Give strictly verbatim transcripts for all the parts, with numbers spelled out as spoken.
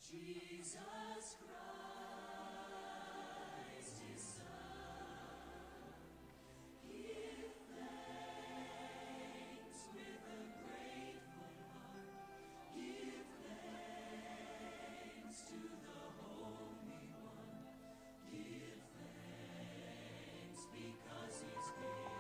Jesus Christ, His Son. Give thanks with a grateful heart. Give thanks to the Holy One. Give thanks because He's given.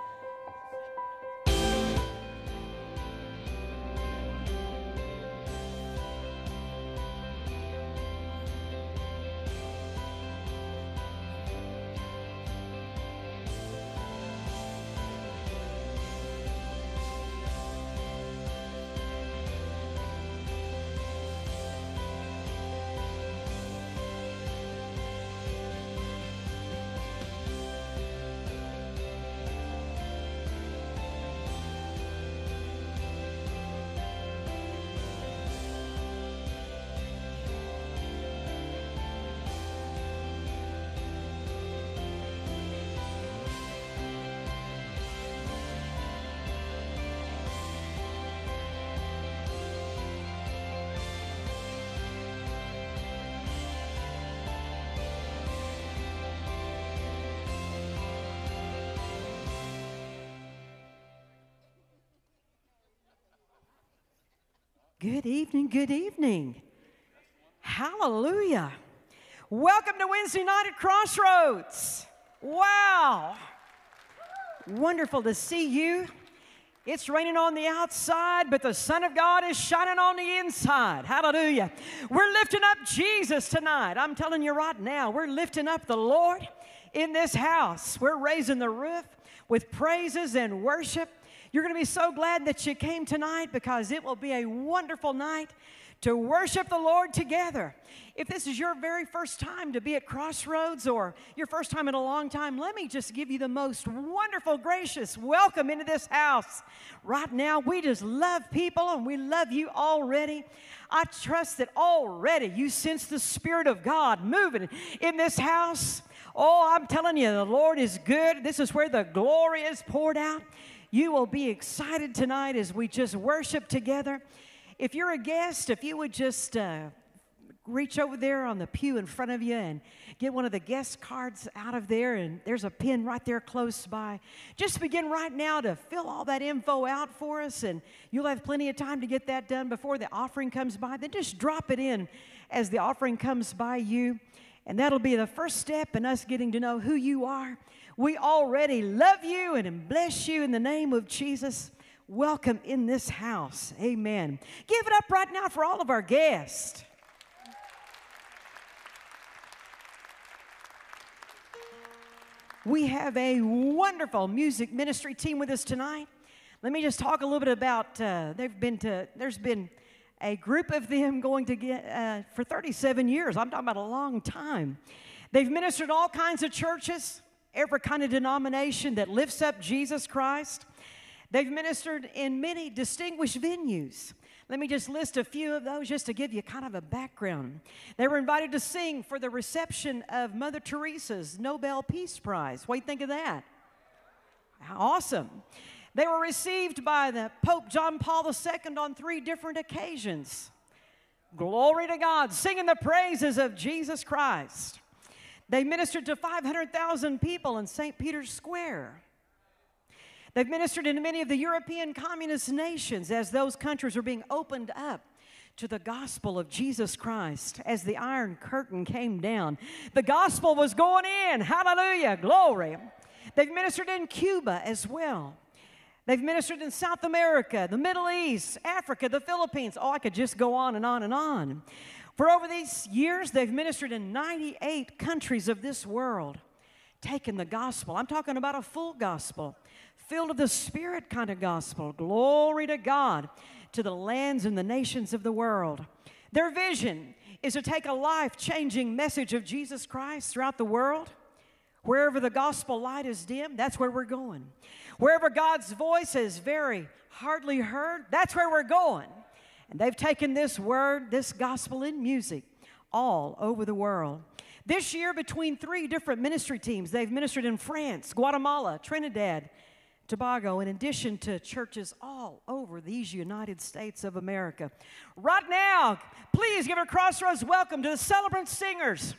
Good evening, good evening. Hallelujah. Welcome to Wednesday night at Crossroads. Wow. Wonderful to see you. It's raining on the outside, but the Son of God is shining on the inside. Hallelujah. We're lifting up Jesus tonight. I'm telling you right now, we're lifting up the Lord in this house. We're raising the roof with praises and worship. You're going to be so glad that you came tonight because it will be a wonderful night to worship the Lord together. If this is your very first time to be at Crossroads or your first time in a long time, let me just give you the most wonderful, gracious welcome into this house. Right now, we just love people and we love you already. I trust that already you sense the Spirit of God moving in this house. Oh, I'm telling you, the Lord is good. This is where the glory is poured out. You will be excited tonight as we just worship together. If you're a guest, if you would just uh, reach over there on the pew in front of you and get one of the guest cards out of there, and there's a pen right there close by. Just begin right now to fill all that info out for us, and you'll have plenty of time to get that done before the offering comes by. Then just drop it in as the offering comes by you, and that'll be the first step in us getting to know who you are. We already love you and bless you in the name of Jesus. Welcome in this house. Amen. Give it up right now for all of our guests. We have a wonderful music ministry team with us tonight. Let me just talk a little bit about, uh, they've been to, there's been a group of them going to get, uh, for thirty-seven years. I'm talking about a long time. They've ministered all kinds of churches, every kind of denomination that lifts up Jesus Christ. They've ministered in many distinguished venues. Let me just list a few of those just to give you kind of a background. They were invited to sing for the reception of Mother Teresa's Nobel Peace Prize. What do you think of that? Awesome. They were received by the Pope John Paul the Second on three different occasions. Glory to God, singing the praises of Jesus Christ. They ministered to five hundred thousand people in Saint Peter's Square. They've ministered in many of the European communist nations as those countries are being opened up to the gospel of Jesus Christ. As the Iron Curtain came down, the gospel was going in. Hallelujah, glory. They've ministered in Cuba as well. They've ministered in South America, the Middle East, Africa, the Philippines. Oh, I could just go on and on and on. For over these years, they've ministered in ninety-eight countries of this world, taking the gospel. I'm talking about a full gospel, filled with the Spirit kind of gospel. Glory to God, to the lands and the nations of the world. Their vision is to take a life-changing message of Jesus Christ throughout the world. Wherever the gospel light is dim, that's where we're going. Wherever God's voice is very hardly heard, that's where we're going. And they've taken this word, this gospel in music, all over the world. This year, between three different ministry teams, they've ministered in France, Guatemala, Trinidad, Tobago, in addition to churches all over these United States of America. Right now, please give a Crossroads welcome to the Celebrant Singers.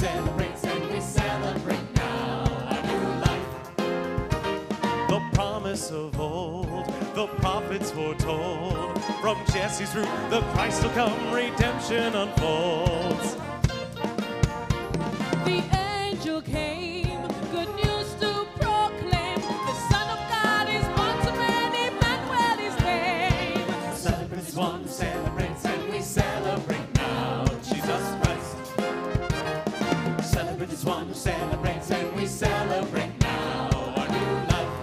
celebrates and we celebrate now our new life. The promise of old, the prophets foretold, from Jesse's root the Christ will come, redemption unfolds. The angel came, good news to proclaim. The Son of God is born to man, Emmanuel is name. Celebrate is one who celebrates and we celebrate now Jesus Christ. Celebrate is one who celebrates and we celebrate now our new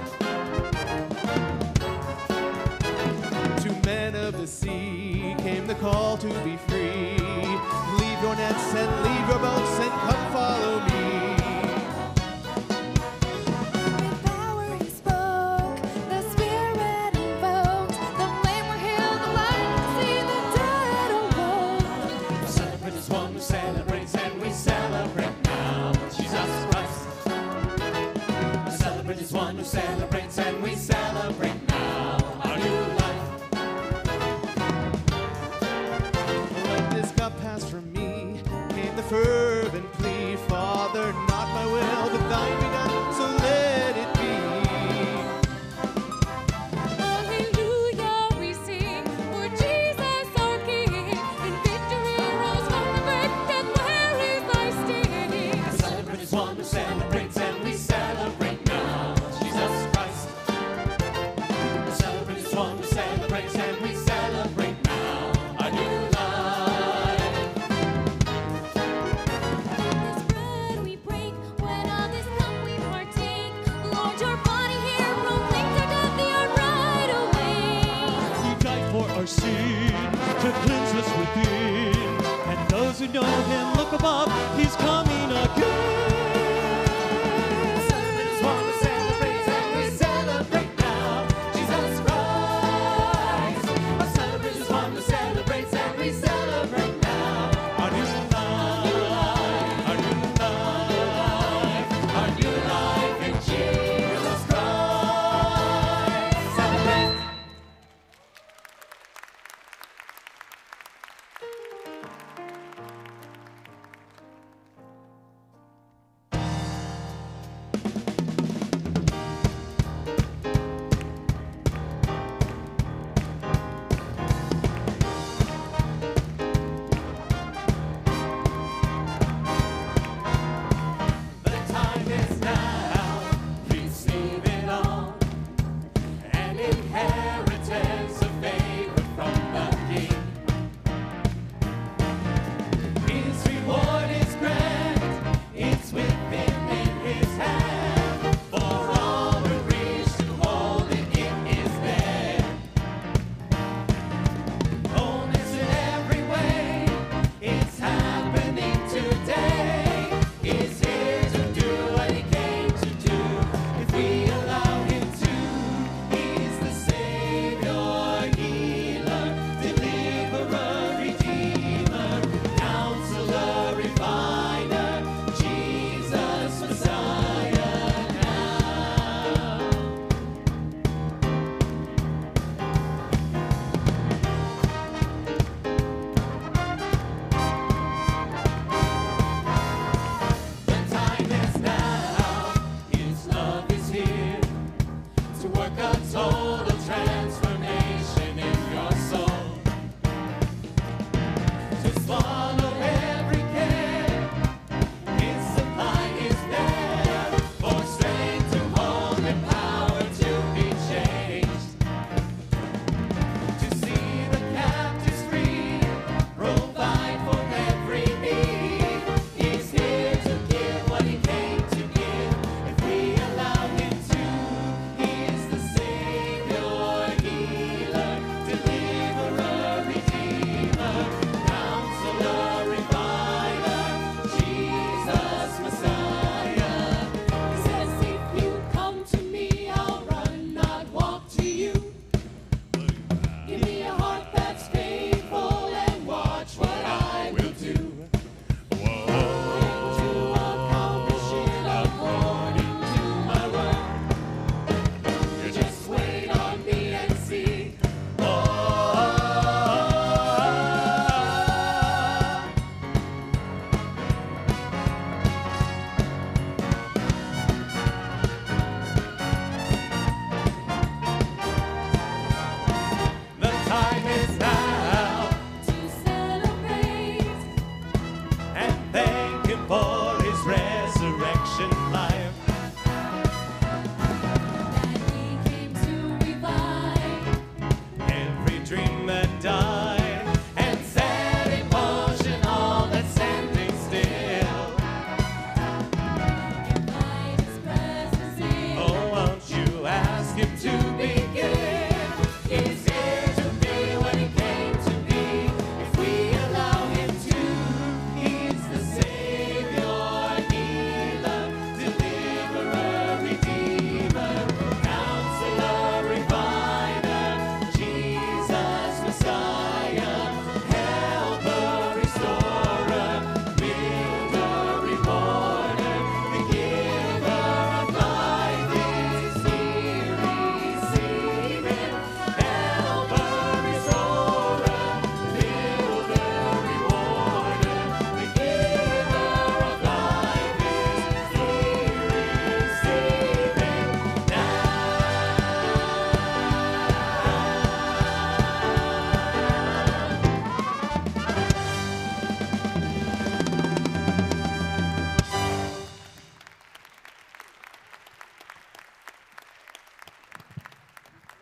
life. To men of the sea came the call to be free. Leave your nets and leave your boats and come follow me. With power he spoke, the Spirit invoked. The lame were healed, the blind could see, the dead awoke. Celebrate is one who celebrates and we celebrate now Jesus Christ. Celebrate is one who celebrates and we celebrate now our new life. When this cup passed from me, came the fervent plea, Father, not my will, but thine be done, so let it be. Hallelujah, we sing for Jesus our King. In victory rose from the grave, and where is thy sting? Celebrate is one who celebrates and we celebrate now Jesus Christ. Celebrate is one who celebrates and we celebrate now our new life. This bread we break, when of this cup we partake. Lord, your body here proclaims our death, the right away. He died for our sin to cleanse us within, and those who know him look above, he's coming again. Celebrate is one who celebrates and we celebrate now Jesus Christ. Celebrate is one who celebrates and we celebrate now Our new life, our new life. our new life in Jesus Christ. Celebrate.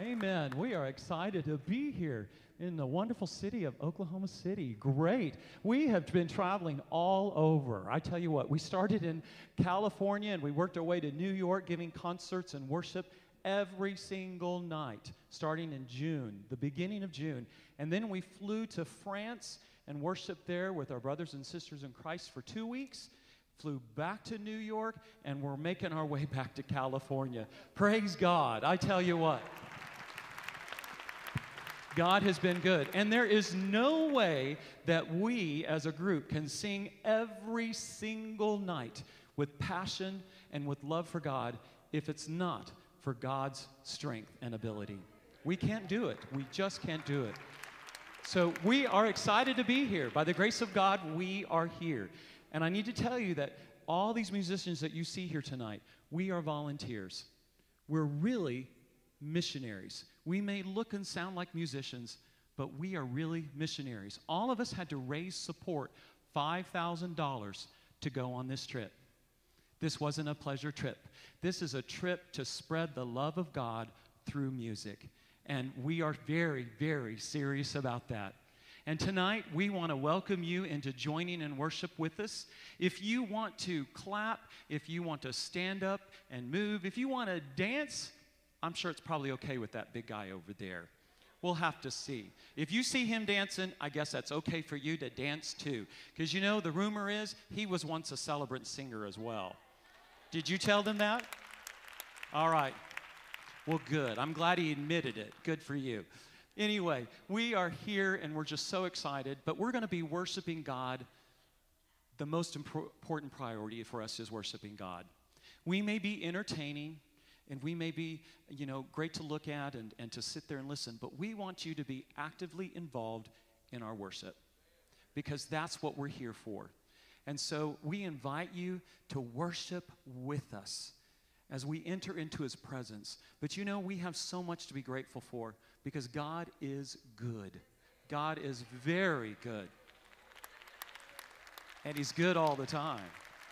Amen. We are excited to be here in the wonderful city of Oklahoma City. Great. We have been traveling all over. I tell you what, we started in California and we worked our way to New York, giving concerts and worship every single night, starting in June, the beginning of June. And then we flew to France and worshiped there with our brothers and sisters in Christ for two weeks. Flew back to New York, and we're making our way back to California. Praise God. I tell you what. God has been good. And there is no way that we as a group can sing every single night with passion and with love for God if it's not for God's strength and ability. We can't do it. We just can't do it. So we are excited to be here. By the grace of God, we are here. And I need to tell you that all these musicians that you see here tonight, we are volunteers. We're really missionaries. We may look and sound like musicians, but we are really missionaries. All of us had to raise support, five thousand dollars, to go on this trip. This wasn't a pleasure trip. This is a trip to spread the love of God through music. And we are very, very serious about that. And tonight, we want to welcome you into joining in worship with us. If you want to clap, if you want to stand up and move, if you want to dance, I'm sure it's probably okay with that big guy over there. We'll have to see. If you see him dancing, I guess that's okay for you to dance too. Because you know, the rumor is he was once a celebrant singer as well. Did you tell them that? All right. Well, good. I'm glad he admitted it. Good for you. Anyway, we are here and we're just so excited, but we're going to be worshiping God. The most important priority for us is worshiping God. We may be entertaining and we may be, you know, great to look at and, and to sit there and listen, but we want you to be actively involved in our worship because that's what we're here for. And so we invite you to worship with us as we enter into his presence. But you know, we have so much to be grateful for because God is good. God is very good. And he's good all the time.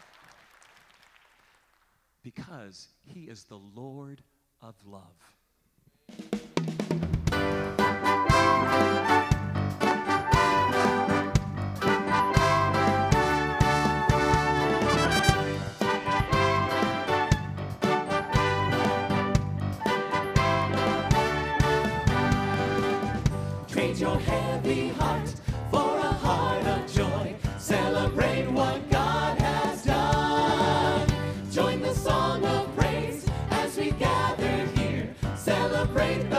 Because he is the Lord of love. Trade your heavy heart for a heart of joy. Celebrate what God has done. Join the song of praise as we gather here. Celebrate the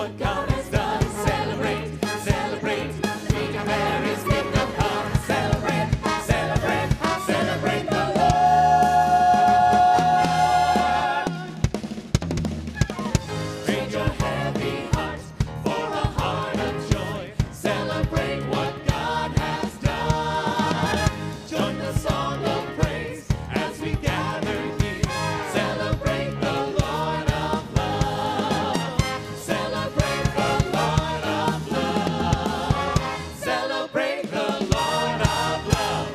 what God has done. Celebrate, celebrate, the King of Mary's kingdom come. Celebrate, celebrate, celebrate the Lord. Trade your heavy heart for a heart of joy. Celebrate what God has done. Join the song of praise as we gather here. Celebrate the Lord of love. Celebrate the Lord of love. Celebrate the Lord of love.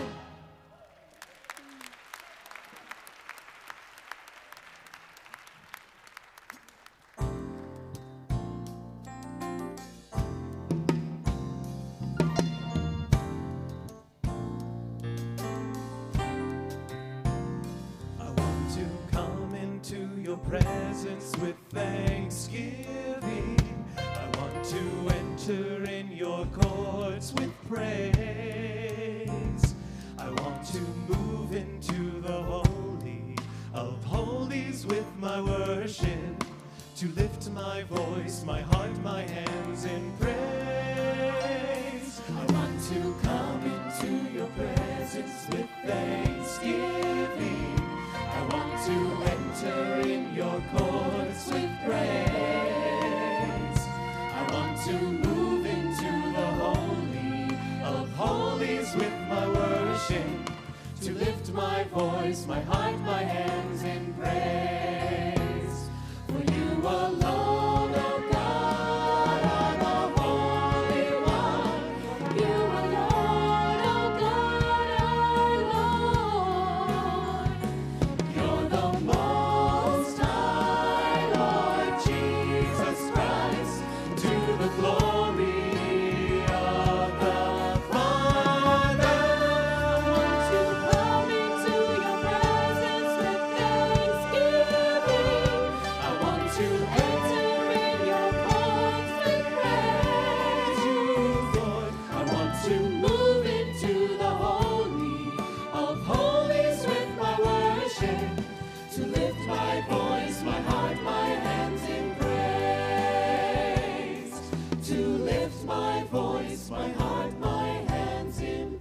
I want to come into your presence with thanksgiving. I want to enter in your courts with praise. I want to move into the holy of holies with my worship, to lift my voice, my heart, my hands in praise. I want to come into your presence with thanksgiving. I want to enter in your courts with praise. I want to move into the holy of holies with my worship, to lift my voice, my heart, my hands in praise. For you alone, oh God, are the Holy One. You alone, oh God, our Lord. You're the Most High, Lord Jesus Christ, to the glory of the Father. To come into your presence with thanksgiving. I want to Enter in your courts with praise. praise you, Lord. I want to Move into the holy of holies with my worship, to lift my voice, my heart, my hands in praise, to lift my voice, my heart, my hands in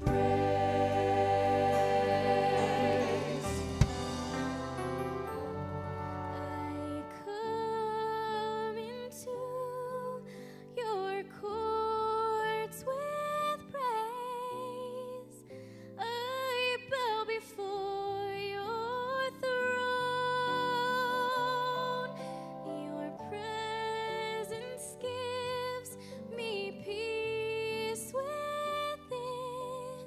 praise. I come into your courts with praise. I bow before your throne. Your presence gives me peace within,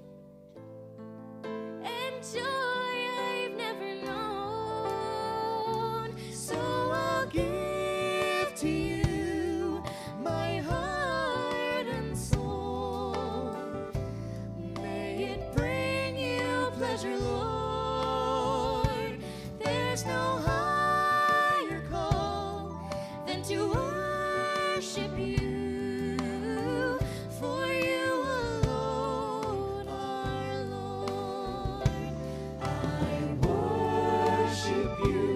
and joy I've never known. So I'll give to you my heart and soul. May it bring you pleasure, Lord. There's no higher call than to worship you, for you alone are Lord. I worship you,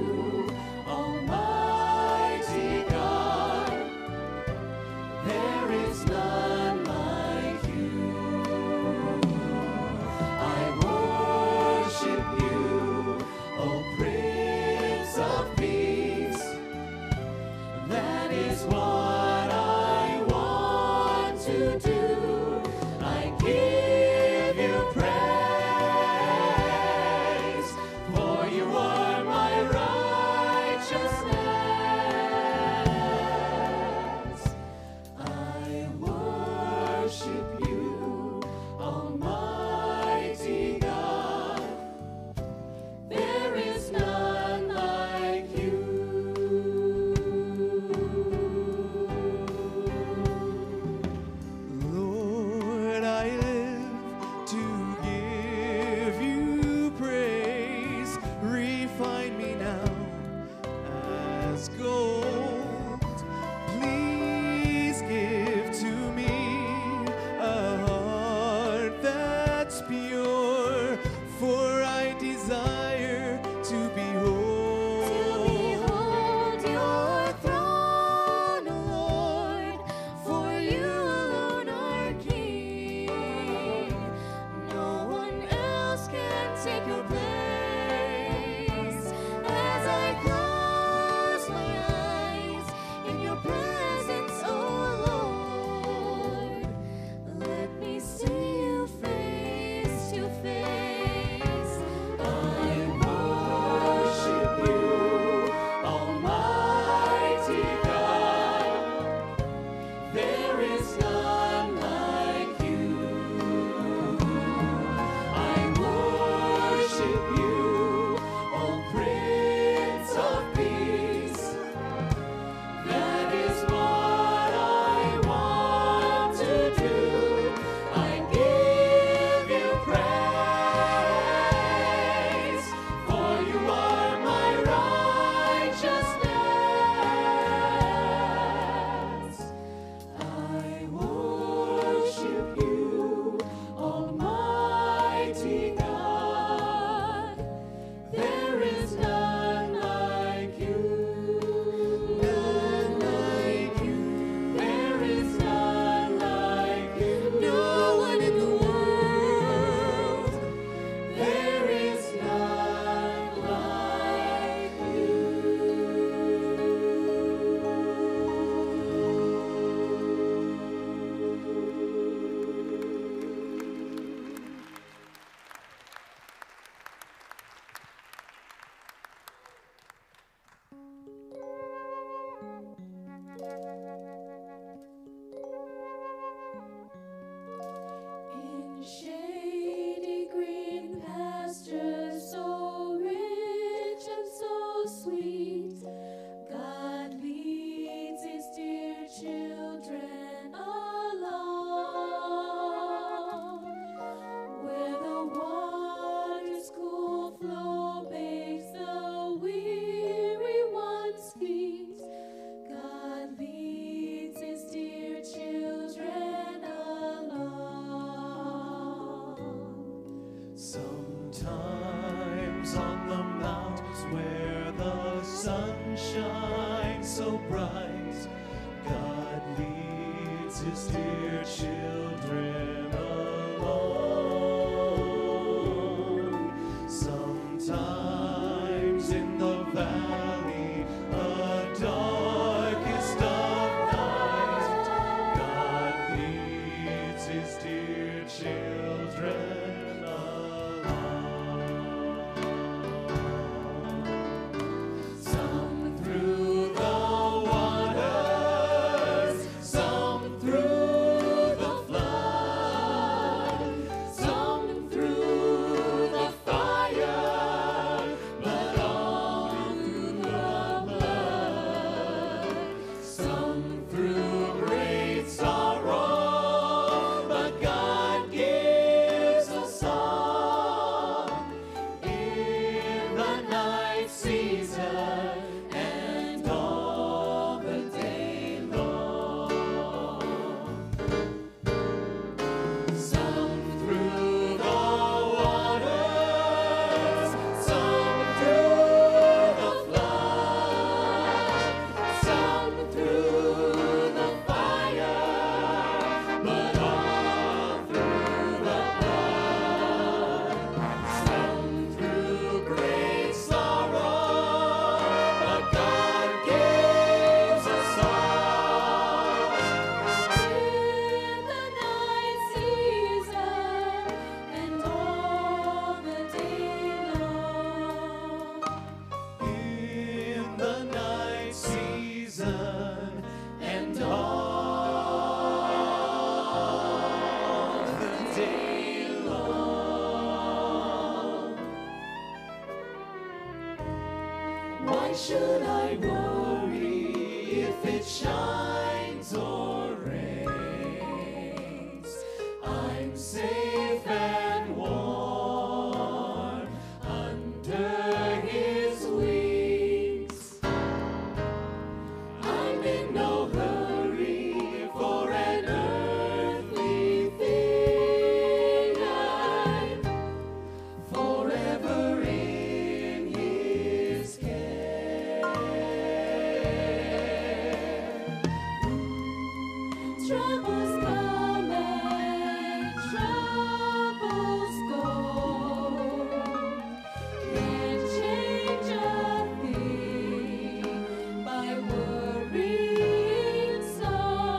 Almighty God. There is none like you. I worship you, O Prince of Peace. That is what I want to do. I give you praise, for you are my righteousness. I worship you, Almighty God. There is none like you. leaves his dear children alone. Sometimes in the valley, the darkest of night, God leads his dear children alone. Some through the waters, some through the flood, some through the fire, but all through the blood. Some through great sorrow, but God gives a song in the night season and all the day long. Some through the waters, some through the flood, some through the fire, but all through the blood. Some through great sorrow, but God gives a song In the night season and all the day long. in the night season and all the day long. Why should I worry if it shines or rains? I'm safe and warm under his wings. I'm in no hurry for an earthly thing. I'm forever in his care. Troubles come and troubles go. Can't change a thing by worrying so.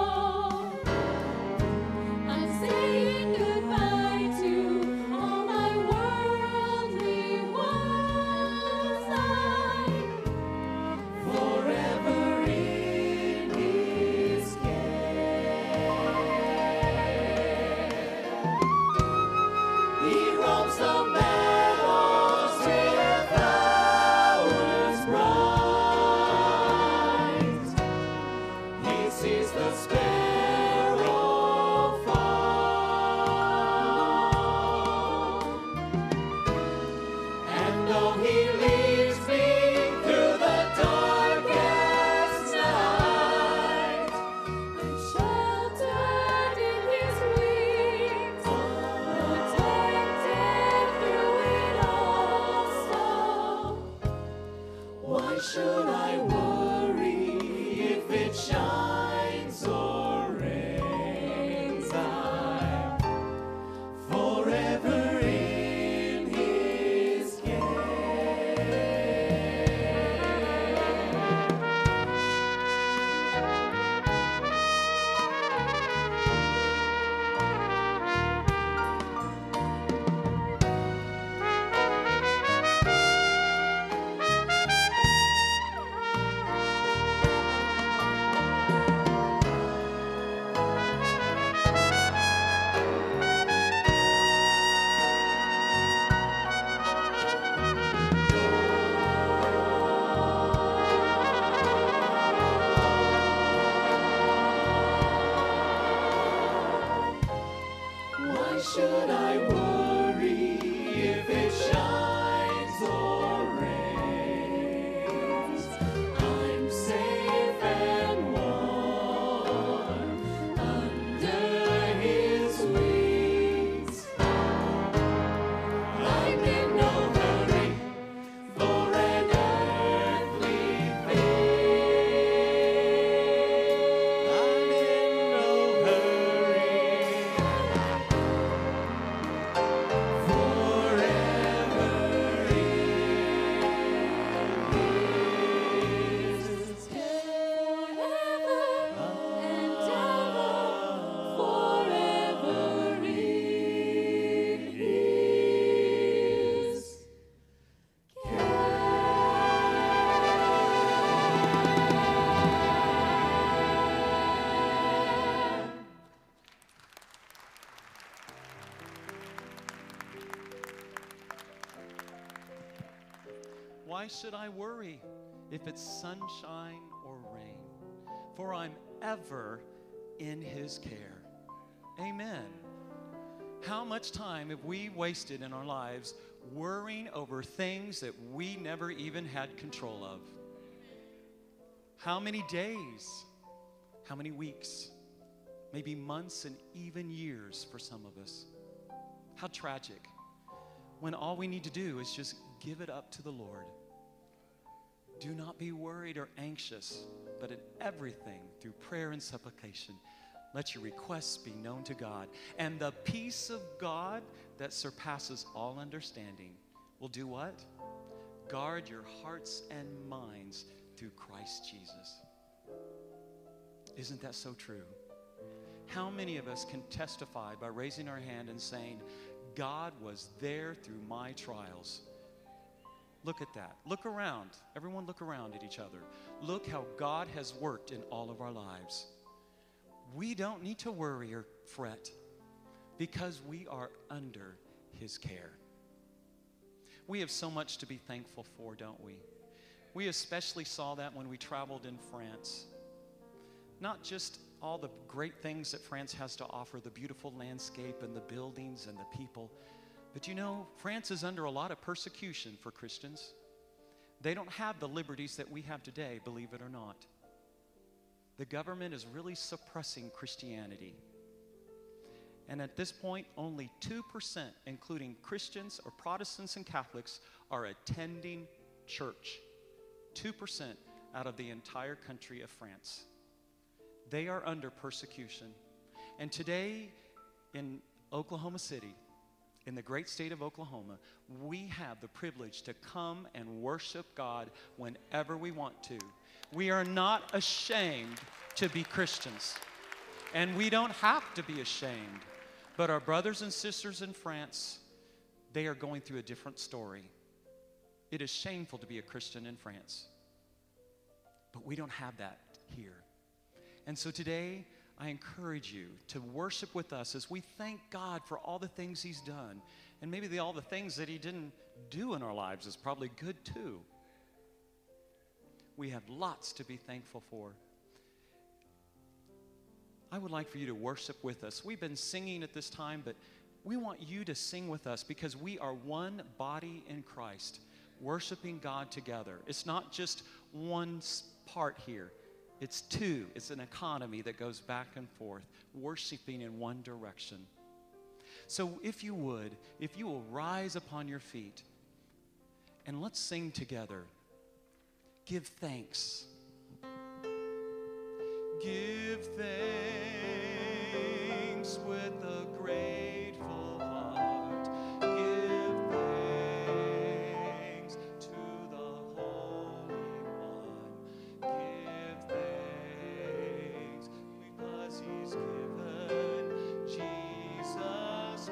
I'm saying goodbye to all my worldly woes. I'm Forever in his care. He roams the meadows with flowers bright. He sees the sparrow fall. And though he leads me through the darkest night, I'm sheltered in his wings, protected through it all. So why should I worry if it shines or why should I worry if it's sunshine or rain? For I'm ever in his care. Amen. How much time have we wasted in our lives worrying over things that we never even had control of? How many days, how many weeks, maybe months and even years for some of us? How tragic when all we need to do is just give it up to the Lord. Do not be worried or anxious, but in everything, through prayer and supplication, let your requests be known to God. And the peace of God that surpasses all understanding will do what? Guard your hearts and minds through Christ Jesus. Isn't that so true? How many of us can testify by raising our hand and saying, God was there through my trials? Look at that. Look around. Everyone look around at each other. Look how God has worked in all of our lives. We don't need to worry or fret because we are under his care. We have so much to be thankful for, don't we? We especially saw that when we traveled in France. Not just all the great things that France has to offer, the beautiful landscape and the buildings and the people, but you know, France is under a lot of persecution for Christians. They don't have the liberties that we have today, believe it or not. The government is really suppressing Christianity. And at this point, only two percent, including Christians or Protestants and Catholics, are attending church. two percent out of the entire country of France. They are under persecution. And today in Oklahoma City, in the great state of Oklahoma, we have the privilege to come and worship God whenever we want to. We are not ashamed to be Christians. And we don't have to be ashamed. But our brothers and sisters in France, they are going through a different story. It is shameful to be a Christian in France. But we don't have that here. And so today, I encourage you to worship with us as we thank God for all the things he's done. And maybe the, all the things that he didn't do in our lives is probably good too. We have lots to be thankful for. I would like for you to worship with us. We've been singing at this time, but we want you to sing with us because we are one body in Christ, worshiping God together. It's not just one part here. It's two. It's an economy that goes back and forth, worshiping in one direction. So if you would, if you will rise upon your feet, and let's sing together. Give thanks. Give thanks with a grateful heart. Give thanks to the Holy One. Give thanks because he's given Jesus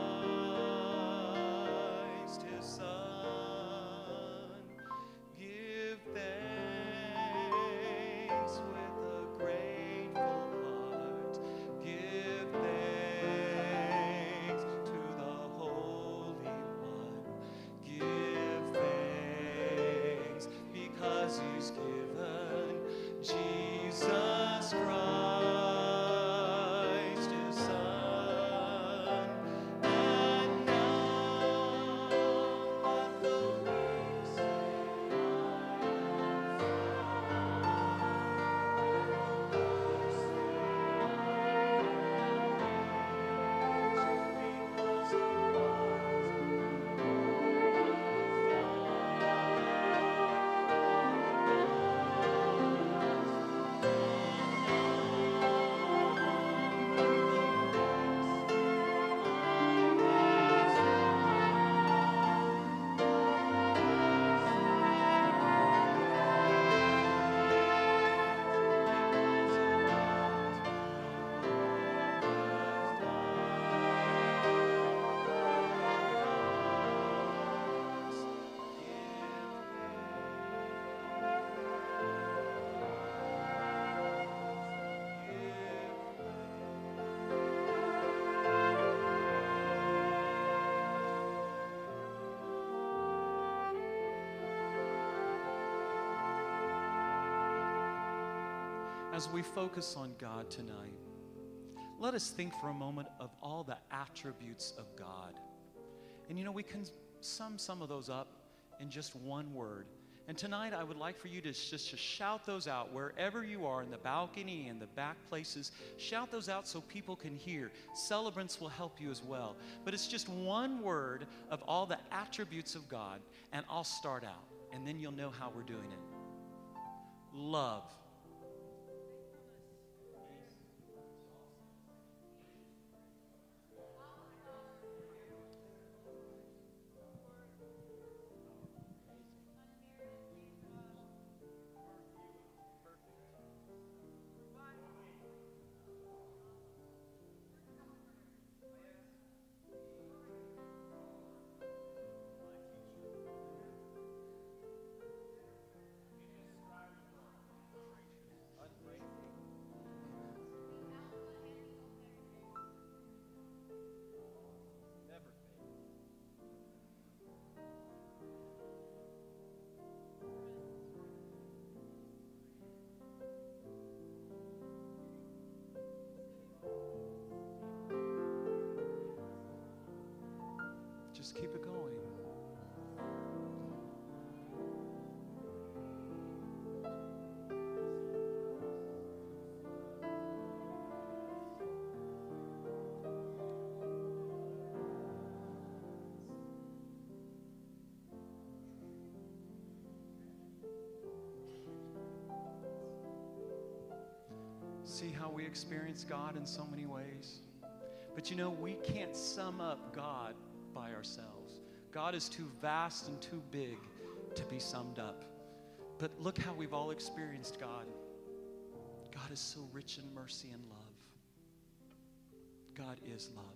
Christ, his Son. Give thanks with a grateful heart. as we focus on God tonight, let us think for a moment of all the attributes of God. And you know, we can sum some of those up in just one word. And tonight I would like for you to just to shout those out wherever you are, in the balcony, in the back places. Shout those out so people can hear. Celebrants will help you as well. But it's just one word of all the attributes of God, and I'll start out, and then you'll know how we're doing it. Love. Just keep it going. See how we experience God in so many ways? But you know, we can't sum up God by ourselves. God is too vast and too big to be summed up. But look how we've all experienced God. God is so rich in mercy and love. God is love.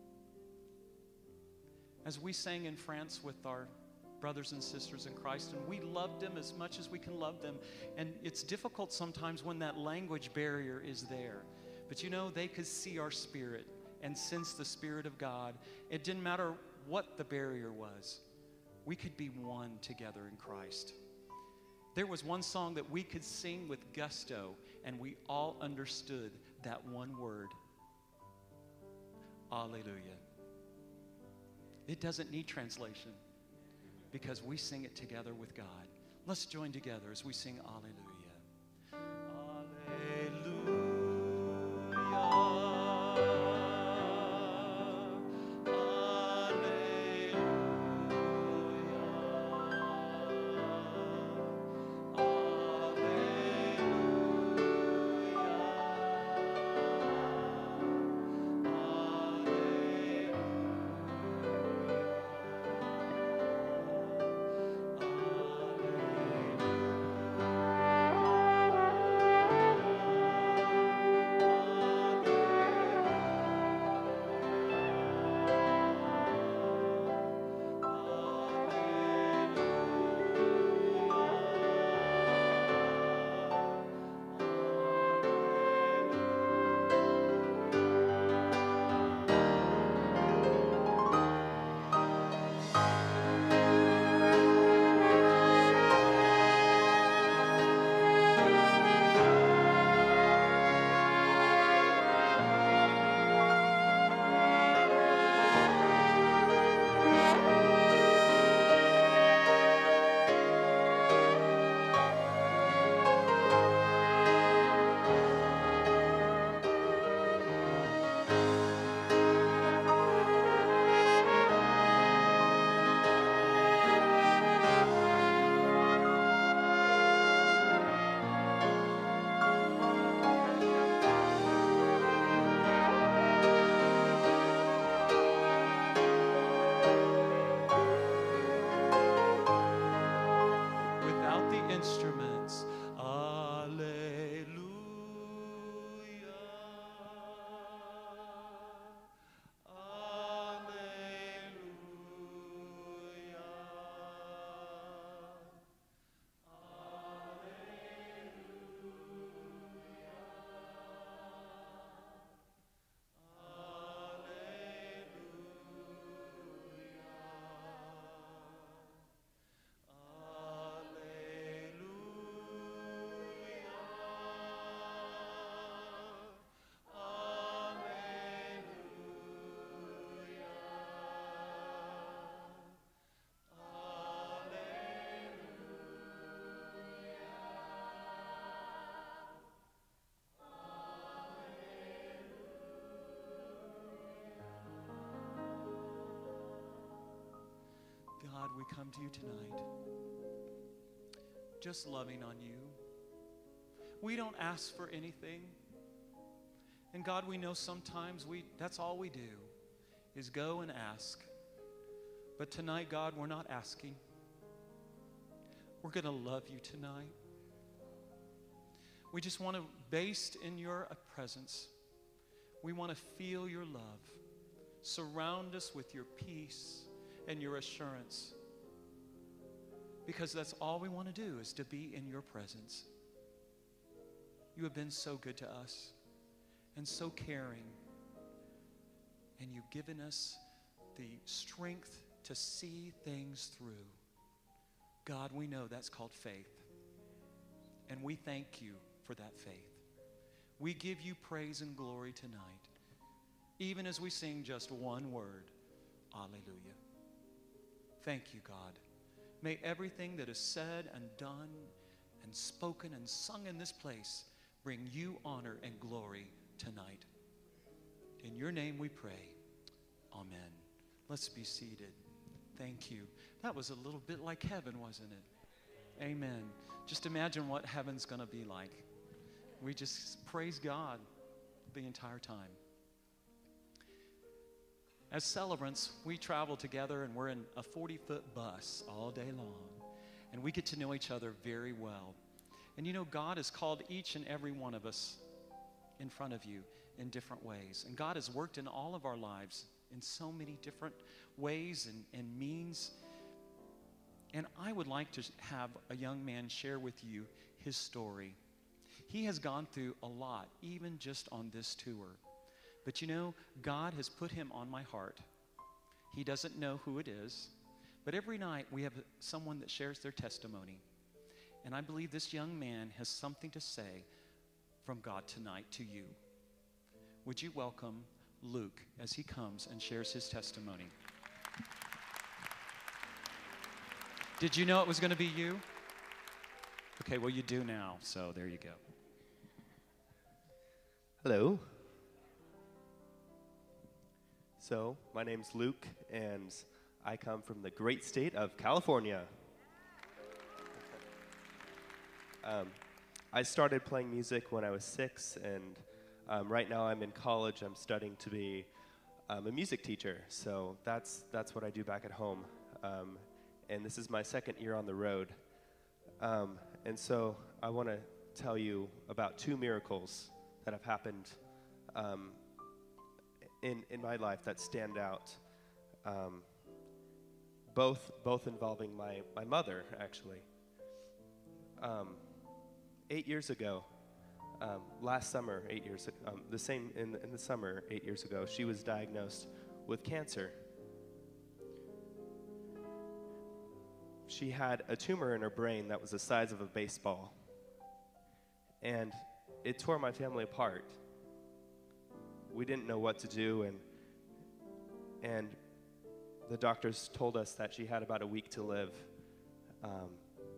As we sang in France with our brothers and sisters in Christ, and we loved them as much as we can love them, and it's difficult sometimes when that language barrier is there. But you know, they could see our spirit and sense the Spirit of God. It didn't matter what the barrier was. We could be one together in Christ. There was one song that we could sing with gusto, and we all understood that one word. Alleluia. It doesn't need translation because we sing it together with God. Let's join together as we sing Alleluia. Alleluia. Alleluia. come to you tonight, just loving on you. We don't ask for anything. And God, we know sometimes we that's all we do is go and ask. But tonight, God, we're not asking. We're going to love you tonight. We just want to, based in your presence, we want to feel your love. Surround us with your peace and your assurance. Because that's all we want to do is to be in your presence. You have been so good to us and so caring. And you've given us the strength to see things through. God, we know that's called faith. And we thank you for that faith. We give you praise and glory tonight, even as we sing just one word, Alleluia. Thank you, God. May everything that is said and done and spoken and sung in this place bring you honor and glory tonight. In your name we pray. Amen. Let's be seated. Thank you. That was a little bit like heaven, wasn't it? Amen. Just imagine what heaven's going to be like. We just praise God the entire time. As celebrants, we travel together and we're in a forty-foot bus all day long. And we get to know each other very well. And you know, God has called each and every one of us in front of you in different ways. And God has worked in all of our lives in so many different ways and, and means. And I would like to have a young man share with you his story. He has gone through a lot, even just on this tour. But you know, God has put him on my heart. He doesn't know who it is, but every night we have someone that shares their testimony. And I believe this young man has something to say from God tonight to you. Would you welcome Luke as he comes and shares his testimony? Did you know it was going to be you? Okay, well, you do now, so there you go. Hello. So, my name's Luke, and I come from the great state of California. Um, I started playing music when I was six, and um, right now I'm in college. I'm studying to be um, a music teacher, so that's that's what I do back at home. Um, and this is my second year on the road. Um, and so I want to tell you about two miracles that have happened um, in in my life that stand out. Um, both both involving my my mother, actually. Um, eight years ago, um, last summer, eight years um, the same in in the summer eight years ago, she was diagnosed with cancer. She had a tumor in her brain that was the size of a baseball, and it tore my family apart. We didn't know what to do, and and the doctors told us that she had about a week to live. Um,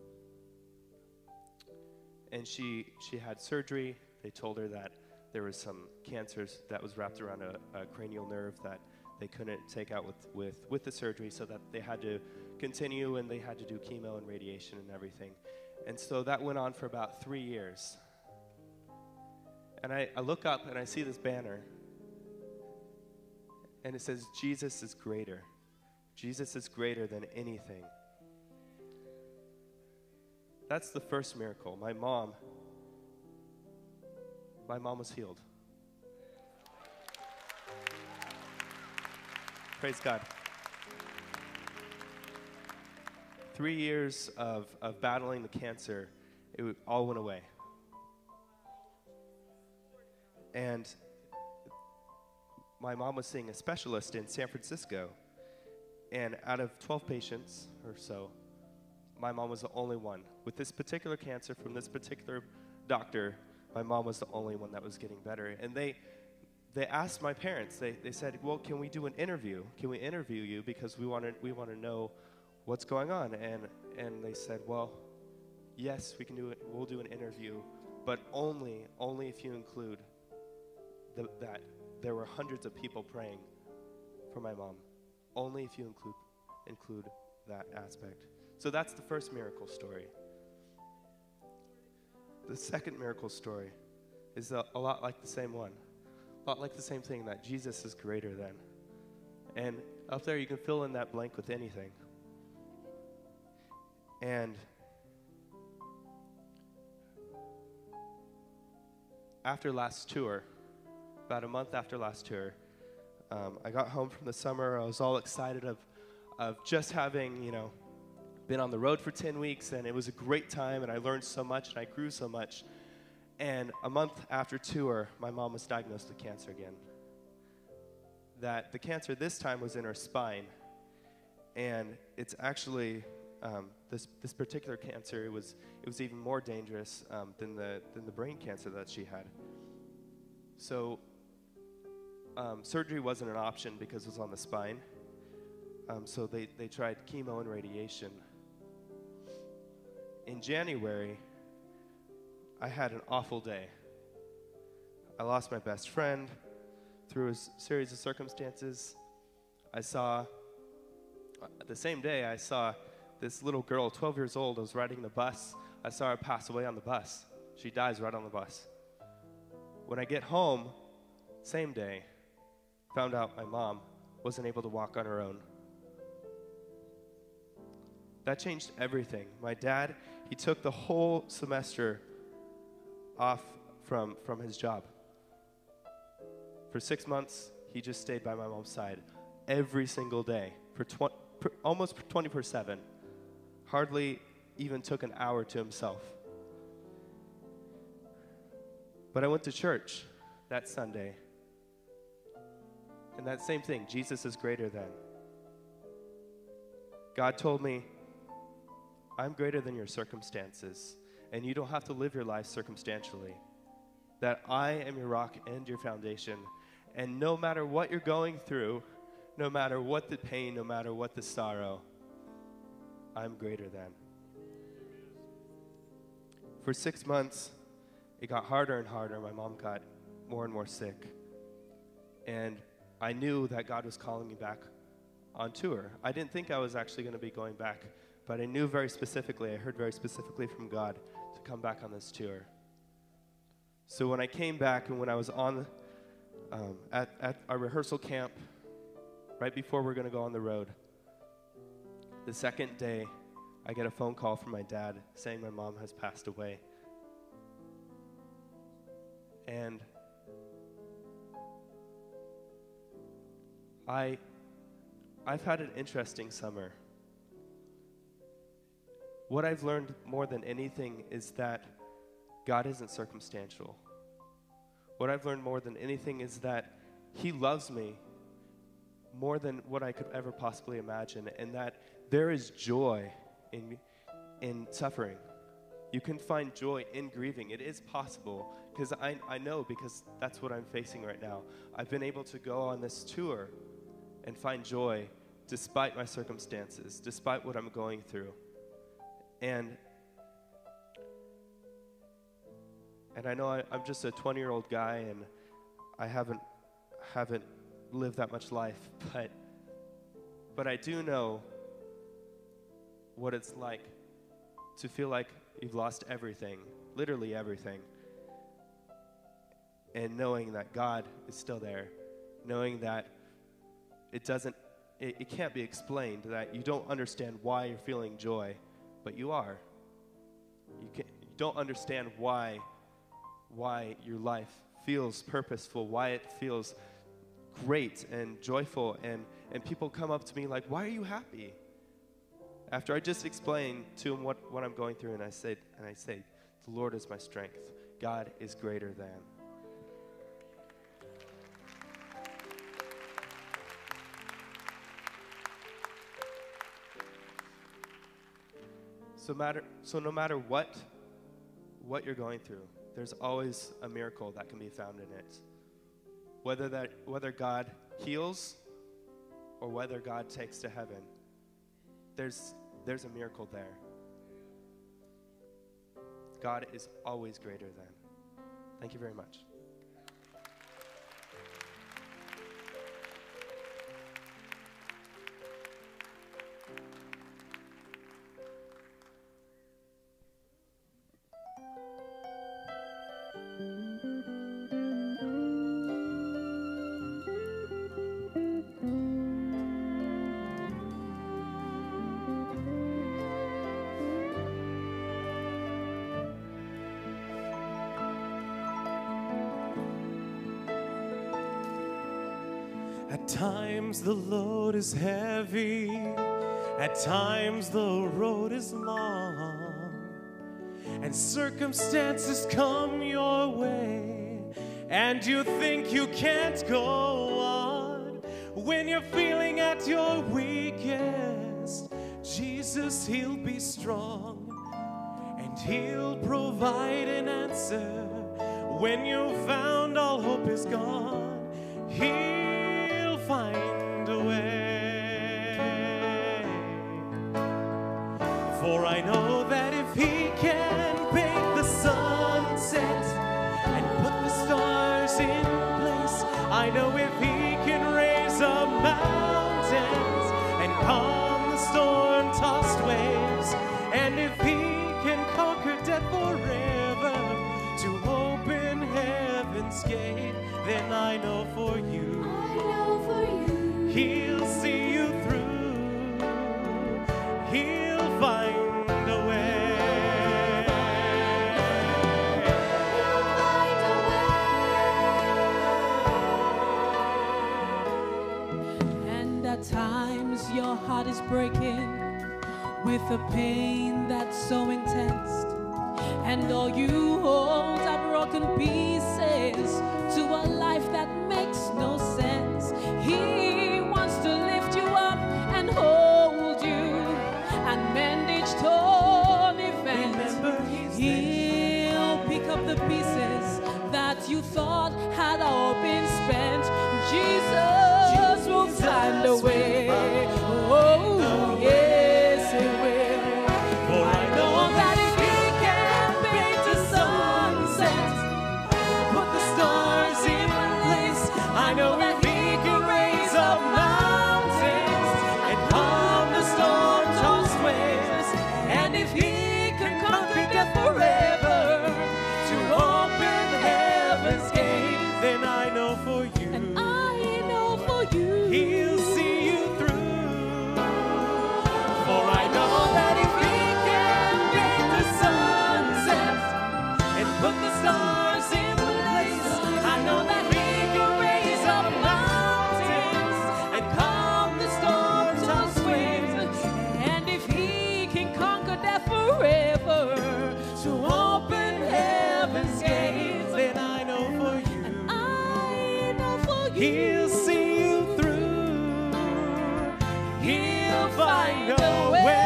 and she she had surgery. They told her that there was some cancers that was wrapped around a, a cranial nerve that they couldn't take out with, with, with the surgery, so that they had to continue, and they had to do chemo and radiation and everything. And so that went on for about three years. And I, I look up and I see this banner, and it says, Jesus is greater. Jesus is greater than anything. That's the first miracle. My mom, my mom was healed. Praise God. Three years of, of battling the cancer, it w- all went away. And my mom was seeing a specialist in San Francisco, and out of twelve patients or so, my mom was the only one. With this particular cancer from this particular doctor, my mom was the only one that was getting better. And they they asked my parents, they, they said, well, can we do an interview? Can we interview you? Because we want to we want to know what's going on. And and they said, well, yes, we can do it. We'll do an interview, but only only if you include the, that there were hundreds of people praying for my mom. Only if you include include that aspect. So that's the first miracle story. The second miracle story is a, a lot like the same one. A lot like the same thing, that Jesus is greater than. And up there you can fill in that blank with anything. And after last tour, about a month after last tour, um, I got home from the summer. I was all excited of, of just having, you know, been on the road for ten weeks, and it was a great time, and I learned so much, and I grew so much. And a month after tour, my mom was diagnosed with cancer again. That the cancer this time was in her spine, and it's actually um, this this particular cancer. It was it was even more dangerous um, than the than the brain cancer that she had. So um, surgery wasn't an option because it was on the spine. Um, so they they tried chemo and radiation. In January, I had an awful day. I lost my best friend through a s- series of circumstances. I saw, uh, the same day, I saw this little girl, twelve years old, was riding the bus. I saw her pass away on the bus. She dies right on the bus. When I get home, same day, found out my mom wasn't able to walk on her own. That changed everything. My dad, he took the whole semester off from, from his job. For six months, he just stayed by my mom's side every single day for tw- per, almost twenty-four seven. Hardly even took an hour to himself. But I went to church that Sunday, and that same thing, Jesus is greater than. God told me, I'm greater than your circumstances, and you don't have to live your life circumstantially. That I am your rock and your foundation, and no matter what you're going through, no matter what the pain, no matter what the sorrow, I'm greater than. For six months, it got harder and harder. My mom got more and more sick, and I knew that God was calling me back on tour. I didn't think I was actually going to be going back, but I knew very specifically, I heard very specifically from God to come back on this tour. So when I came back and when I was on um, at, at our rehearsal camp, right before we're going to go on the road, the second day, I get a phone call from my dad saying my mom has passed away. And I, I've had an interesting summer. What I've learned more than anything is that God isn't circumstantial. What I've learned more than anything is that He loves me more than what I could ever possibly imagine, and that there is joy in, in suffering. You can find joy in grieving. It is possible, because I, I know, because that's what I'm facing right now. I've been able to go on this tour and find joy despite my circumstances, despite what I'm going through. And and I know I, I'm just a twenty-year-old guy, and I haven't haven't lived that much life, but but I do know what it's like to feel like you've lost everything, literally everything, and knowing that God is still there, knowing that it doesn't, it, it can't be explained, that you don't understand why you're feeling joy, but you are. You, can, you don't understand why, why your life feels purposeful, why it feels great and joyful, and, and people come up to me like, why are you happy? After I just explain to them what, what I'm going through, and I say, and I say, the Lord is my strength. God is greater than. So matter, so no matter what, what you're going through, there's always a miracle that can be found in it. Whether that, whether God heals, or whether God takes to heaven, there's there's a miracle there. God is always greater than. Thank you very much. At times the load is heavy, at times the road is long, and circumstances come your way, and you think you can't go on. When you're feeling at your weakest, Jesus, He'll be strong, and He'll provide an answer. When you've found all hope is gone, He'll find a way. For I know that if He can make the sun set and put the stars in place, I know if He can raise up mountains and calm the storm-tossed waves, and if He can conquer death forever to open heaven's gate, then I know for you, I know for you, He'll see you through. He'll find a way. He'll find a way. And at times your heart is breaking with a pain that's so intense, and all you hold are broken pieces to a life that makes no sense. He wants to lift you up and hold you and mend each torn event. Remember, He's He'll pick up the pieces that you thought had all been spent. Jesus will find a way. Oh, yes, He will. For I know That if He can make the sunset, put the stars in place, I know if He can raise up mountains and calm the storm-tossed waves, and if He can conquer death forever to open heaven's gate, then I know for you, and I know for you, He'll see you through. For I know that if He can make the sunset and put the stars in place, I know that He can raise up mountains and calm the storm-tossed waves, and if He can conquer death forever to open heaven's gates, then I know for you, I know for you, He'll see you through. He'll find a way.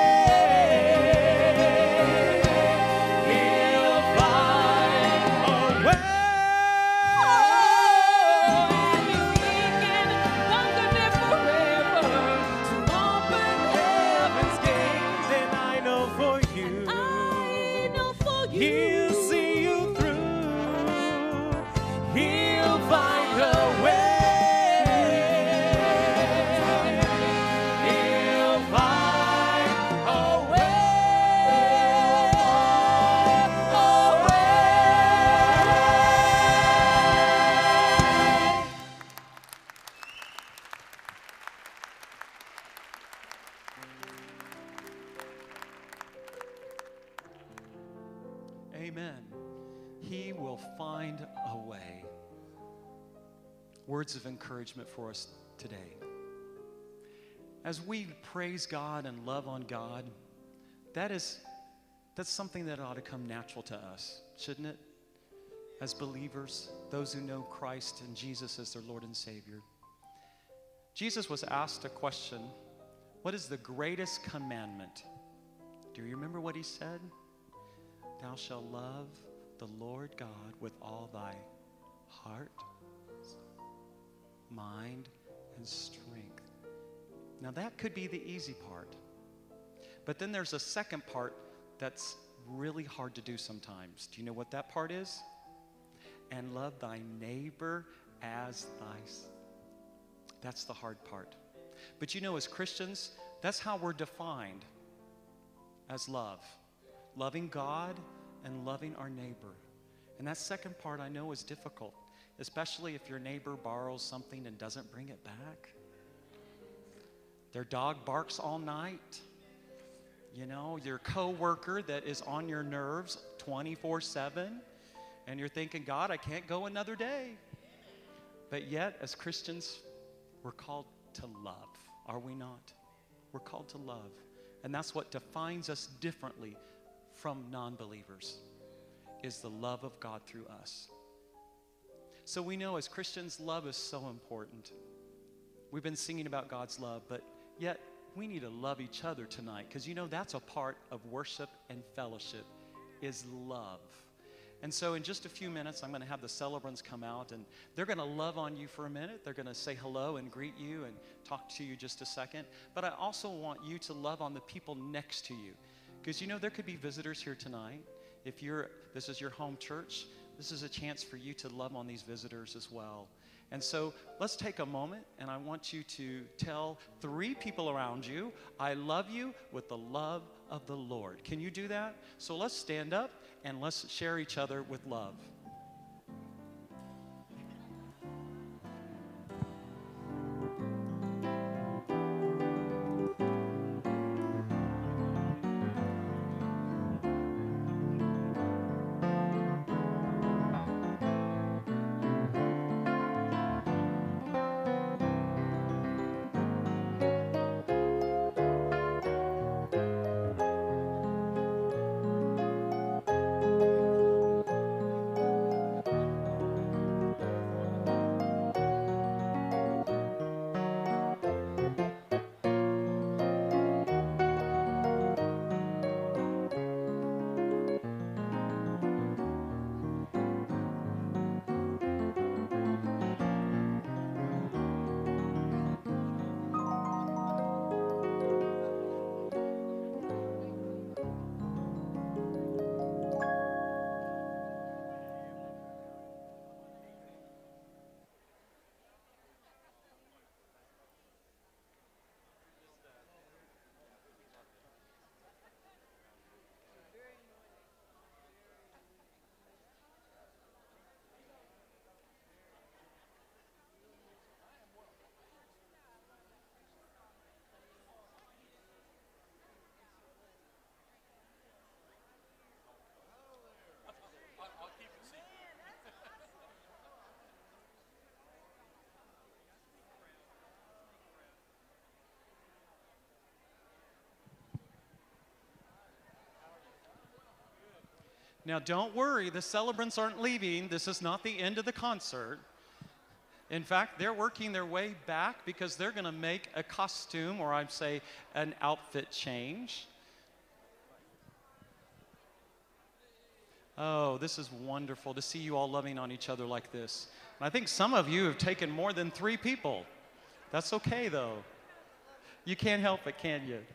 He'll find a way. and if He can conquer death forever To open heaven's gate, then I know for you, I know for you, He'll see you through. He'll find a way. He'll find a way. A way. Amen. He will find a way. Words of encouragement for us today. As we praise God and love on God, that is that's something that ought to come natural to us, shouldn't it? As believers, those who know Christ and Jesus as their Lord and Savior. Jesus was asked a question, what is the greatest commandment? Do you remember what he said? Thou shalt love the Lord God with all thy heart, mind, and strength. Now that could be the easy part. But then there's a second part that's really hard to do sometimes. Do you know what that part is? And love thy neighbor as thyself. That's the hard part. But you know, as Christians, that's how we're defined as love. Loving God and loving our neighbor. And that second part I know is difficult, especially if your neighbor borrows something and doesn't bring it back. Their dog barks all night. You know, your coworker that is on your nerves twenty-four seven, and you're thinking, God, I can't go another day. But yet, as Christians, We're called to love, are we not? We're called to love. And that's what defines us differently from non-believers, is the love of God through us. So we know as Christians, love is so important. We've been singing about God's love, but yet we need to love each other tonight, because you know that's a part of worship and fellowship, is love. And so in just a few minutes, I'm going to have the celebrants come out, and they're going to love on you for a minute. They're going to say hello and greet you and talk to you just a second. But I also want you to love on the people next to you, because you know there could be visitors here tonight. If you're, this is your home church, this is a chance for you to love on these visitors as well. And so let's take a moment, and I want you to tell three people around you, I love you with the love of the Lord. Can you do that? So let's stand up and let's share each other with love. Now, don't worry, the celebrants aren't leaving. This is not the end of the concert. In fact, they're working their way back because they're going to make a costume, or I'd say an outfit change. Oh, this is wonderful to see you all loving on each other like this. And I think some of you have taken more than three people. That's okay, though. You can't help it, can you?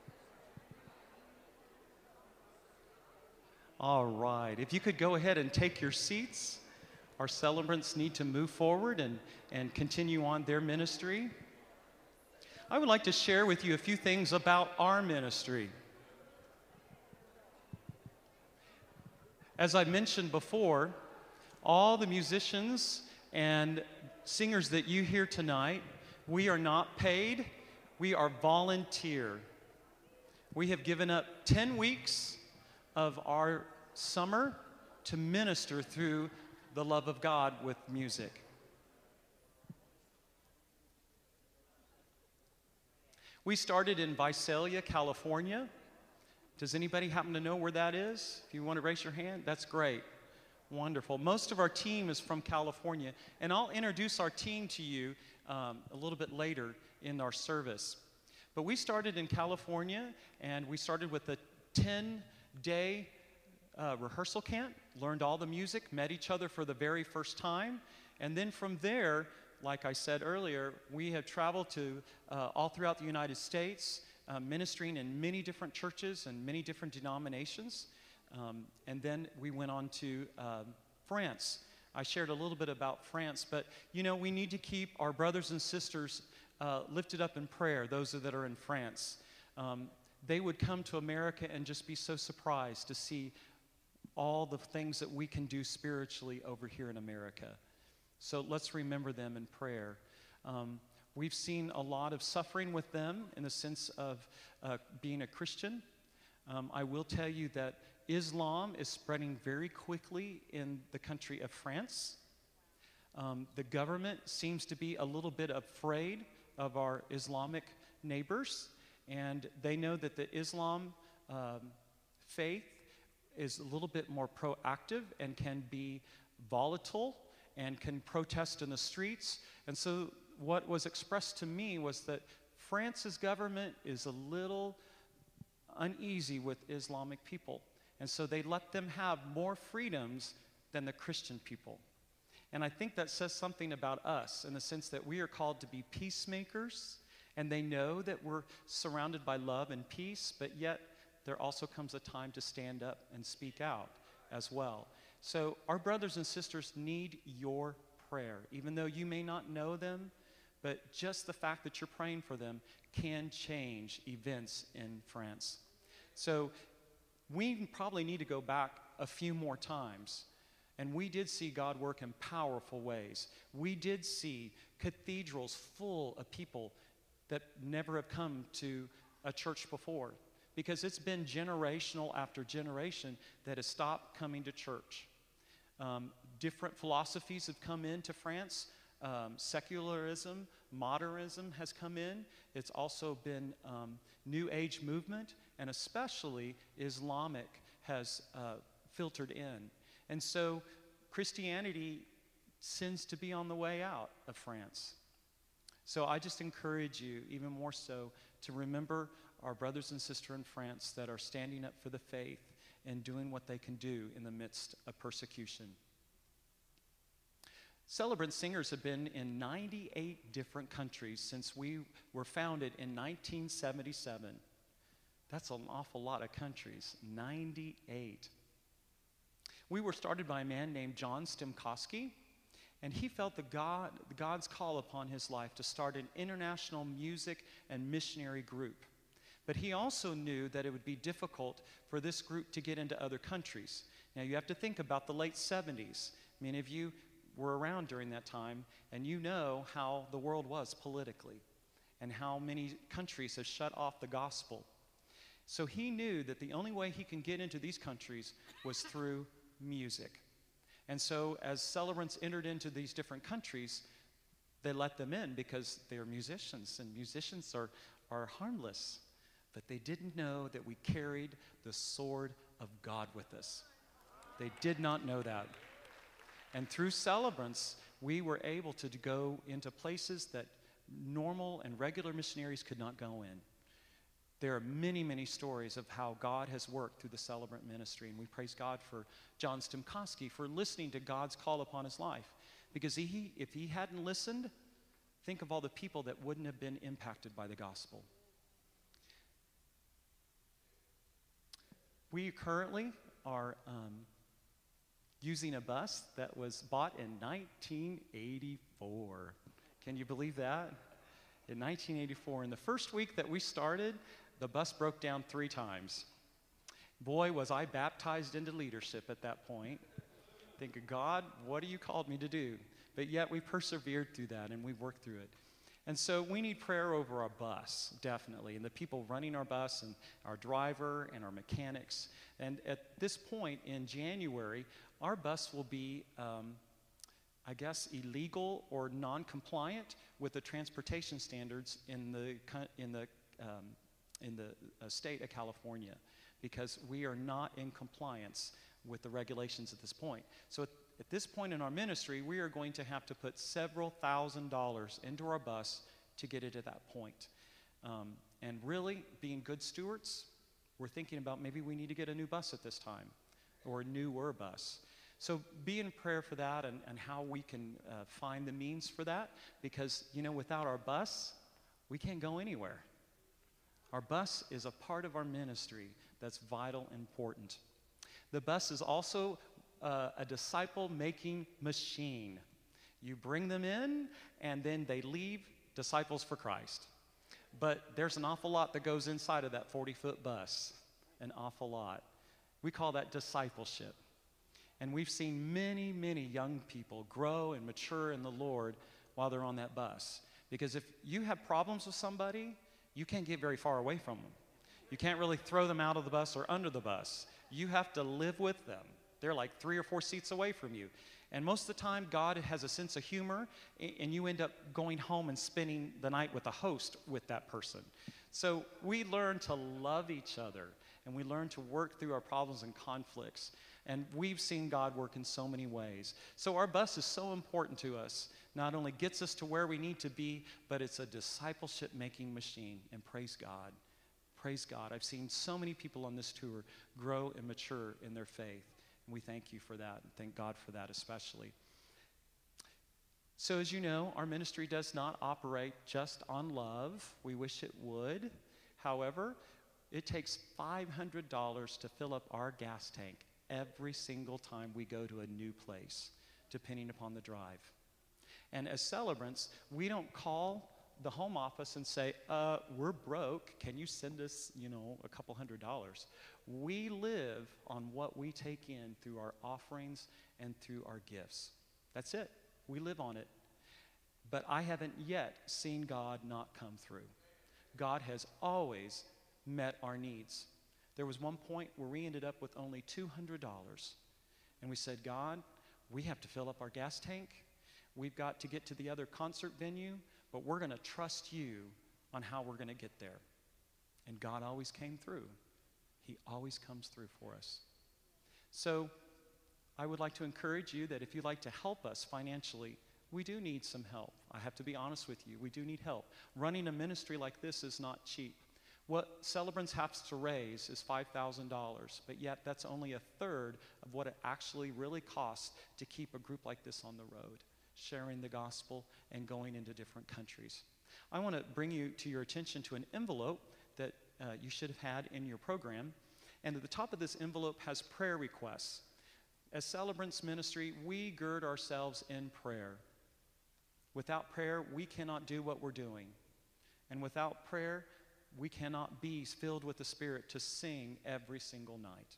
All right. If you could go ahead and take your seats. Our celebrants need to move forward and, and continue on their ministry. I would like to share with you a few things about our ministry. As I mentioned before, all the musicians and singers that you hear tonight, we are not paid, we are volunteer. We have given up ten weeks of our summer to minister through the love of God with music. We started in Visalia, California. Does anybody happen to know where that is? If you want to raise your hand, that's great. Wonderful. Most of our team is from California, and I'll introduce our team to you um, a little bit later in our service. But we started in California, and we started with a ten-day uh, rehearsal camp, learned all the music, met each other for the very first time, and then from there, like I said earlier, we have traveled to uh, all throughout the United States, uh, ministering in many different churches and many different denominations. Um, and then we went on to uh, France. I shared a little bit about France, but you know, we need to keep our brothers and sisters uh, lifted up in prayer, those that are in France. Um, they would come to America and just be so surprised to see all the things that we can do spiritually over here in America. So let's remember them in prayer. Um, we've seen a lot of suffering with them in the sense of uh, being a Christian. Um, I will tell you that Islam is spreading very quickly in the country of France. Um, the government seems to be a little bit afraid of our Islamic neighbors, and they know that the Islam um, faith is a little bit more proactive and can be volatile and can protest in the streets. And so what was expressed to me was that France's government is a little uneasy with Islamic people. And so they let them have more freedoms than the Christian people. And I think that says something about us in the sense that we are called to be peacemakers, and they know that we're surrounded by love and peace, but yet there also comes a time to stand up and speak out as well. So our brothers and sisters need your prayer, even though you may not know them, but just the fact that you're praying for them can change events in France. So we probably need to go back a few more times. And we did see God work in powerful ways. We did see cathedrals full of people that never have come to a church before, because it's been generational after generation that has stopped coming to church. Um, different philosophies have come into France. Um, secularism, modernism has come in. It's also been um, New Age movement, and especially Islamic has uh, filtered in. And so Christianity seems to be on the way out of France. So I just encourage you, even more so, to remember our brothers and sisters in France that are standing up for the faith and doing what they can do in the midst of persecution. Celebrant Singers have been in ninety-eight different countries since we were founded in nineteen seventy-seven. That's an awful lot of countries, ninety-eight. We were started by a man named John Stemkowski, and he felt the God, God's call upon his life to start an international music and missionary group. But he also knew that it would be difficult for this group to get into other countries. Now, you have to think about the late seventies. Many of you were around during that time, and you know how the world was politically and how many countries have shut off the gospel. So he knew that the only way he can get into these countries was through music. And so as celebrants entered into these different countries, they let them in because they're musicians, and musicians are, are harmless. But they didn't know that we carried the sword of God with us. They did not know that. And through celebrants, we were able to go into places that normal and regular missionaries could not go in. There are many, many stories of how God has worked through the celebrant ministry, and we praise God for John Stemkowski for listening to God's call upon his life. Because he, if he hadn't listened, think of all the people that wouldn't have been impacted by the gospel. We currently are um, using a bus that was bought in nineteen eighty-four. Can you believe that? In nineteen eighty-four, in the first week that we started, the bus broke down three times. Boy, was I baptized into leadership at that point. Thinking, God, what have you called me to do? But yet we persevered through that, and we worked through it. And so we need prayer over our bus, definitely, and the people running our bus, and our driver, and our mechanics. And at this point in January, our bus will be, um, I guess, illegal or non-compliant with the transportation standards in the in the um, in the uh, state of California, because we are not in compliance with the regulations at this point. So at, at this point in our ministry, we are going to have to put several thousand dollars into our bus to get it to that point. Um, and really, being good stewards, we're thinking about maybe we need to get a new bus at this time, or a newer bus. So be in prayer for that, and, and how we can uh, find the means for that, because, you know, without our bus, we can't go anywhere. Our bus is a part of our ministry that's vital and important. The bus is also uh, a disciple-making machine. You bring them in, and then they leave disciples for Christ. But there's an awful lot that goes inside of that forty-foot bus, an awful lot. We call that discipleship. And we've seen many, many young people grow and mature in the Lord while they're on that bus. Because if you have problems with somebody, you can't get very far away from them. You can't really throw them out of the bus or under the bus. You have to live with them. They're like three or four seats away from you. And most of the time, God has a sense of humor, a- and you end up going home and spending the night with a host with that person. So we learn to love each other, and we learn to work through our problems and conflicts. And we've seen God work in so many ways. So our bus is so important to us. Not only gets us to where we need to be, but it's a discipleship-making machine. And praise God. Praise God. I've seen so many people on this tour grow and mature in their faith. And we thank you for that, and thank God for that especially. So as you know, our ministry does not operate just on love. We wish it would. However, it takes five hundred dollars to fill up our gas tank every single time we go to a new place, depending upon the drive. And as celebrants, we don't call the home office and say, uh, we're broke, can you send us, you know, a couple hundred dollars? We live on what we take in through our offerings and through our gifts. That's it. We live on it. But I haven't yet seen God not come through. God has always met our needs. There was one point where we ended up with only two hundred dollars. And we said, God, we have to fill up our gas tank. We've got to get to the other concert venue, but we're going to trust you on how we're going to get there. And God always came through. He always comes through for us. So I would like to encourage you that if you'd like to help us financially, we do need some help. I have to be honest with you. We do need help. Running a ministry like this is not cheap. What Celebrants have to raise is five thousand dollars, but yet that's only a third of what it actually really costs to keep a group like this on the road, sharing the gospel and going into different countries. I want to bring you to your attention to an envelope that uh, you should have had in your program. And at the top of this envelope has prayer requests. As Celebrants Ministry, we gird ourselves in prayer. Without prayer, we cannot do what we're doing. And without prayer, we cannot be filled with the Spirit to sing every single night.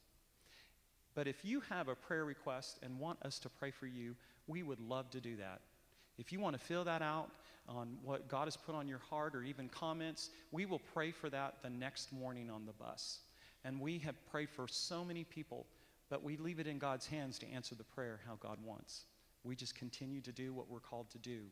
But if you have a prayer request and want us to pray for you, we would love to do that. If you want to fill that out on what God has put on your heart or even comments, we will pray for that the next morning on the bus. And we have prayed for so many people, but we leave it in God's hands to answer the prayer how God wants. We just continue to do what we're called to do.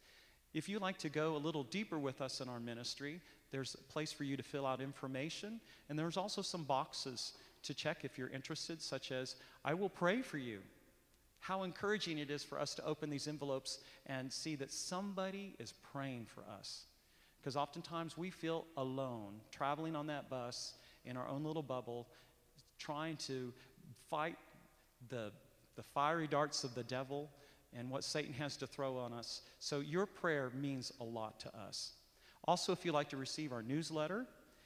If you'd like to go a little deeper with us in our ministry, there's a place for you to fill out information, and there's also some boxes to check if you're interested, such as, I will pray for you. How encouraging it is for us to open these envelopes and see that somebody is praying for us. Because oftentimes we feel alone, traveling on that bus in our own little bubble, trying to fight the, the fiery darts of the devil and what Satan has to throw on us. So your prayer means a lot to us. Also, if you'd like to receive our newsletter,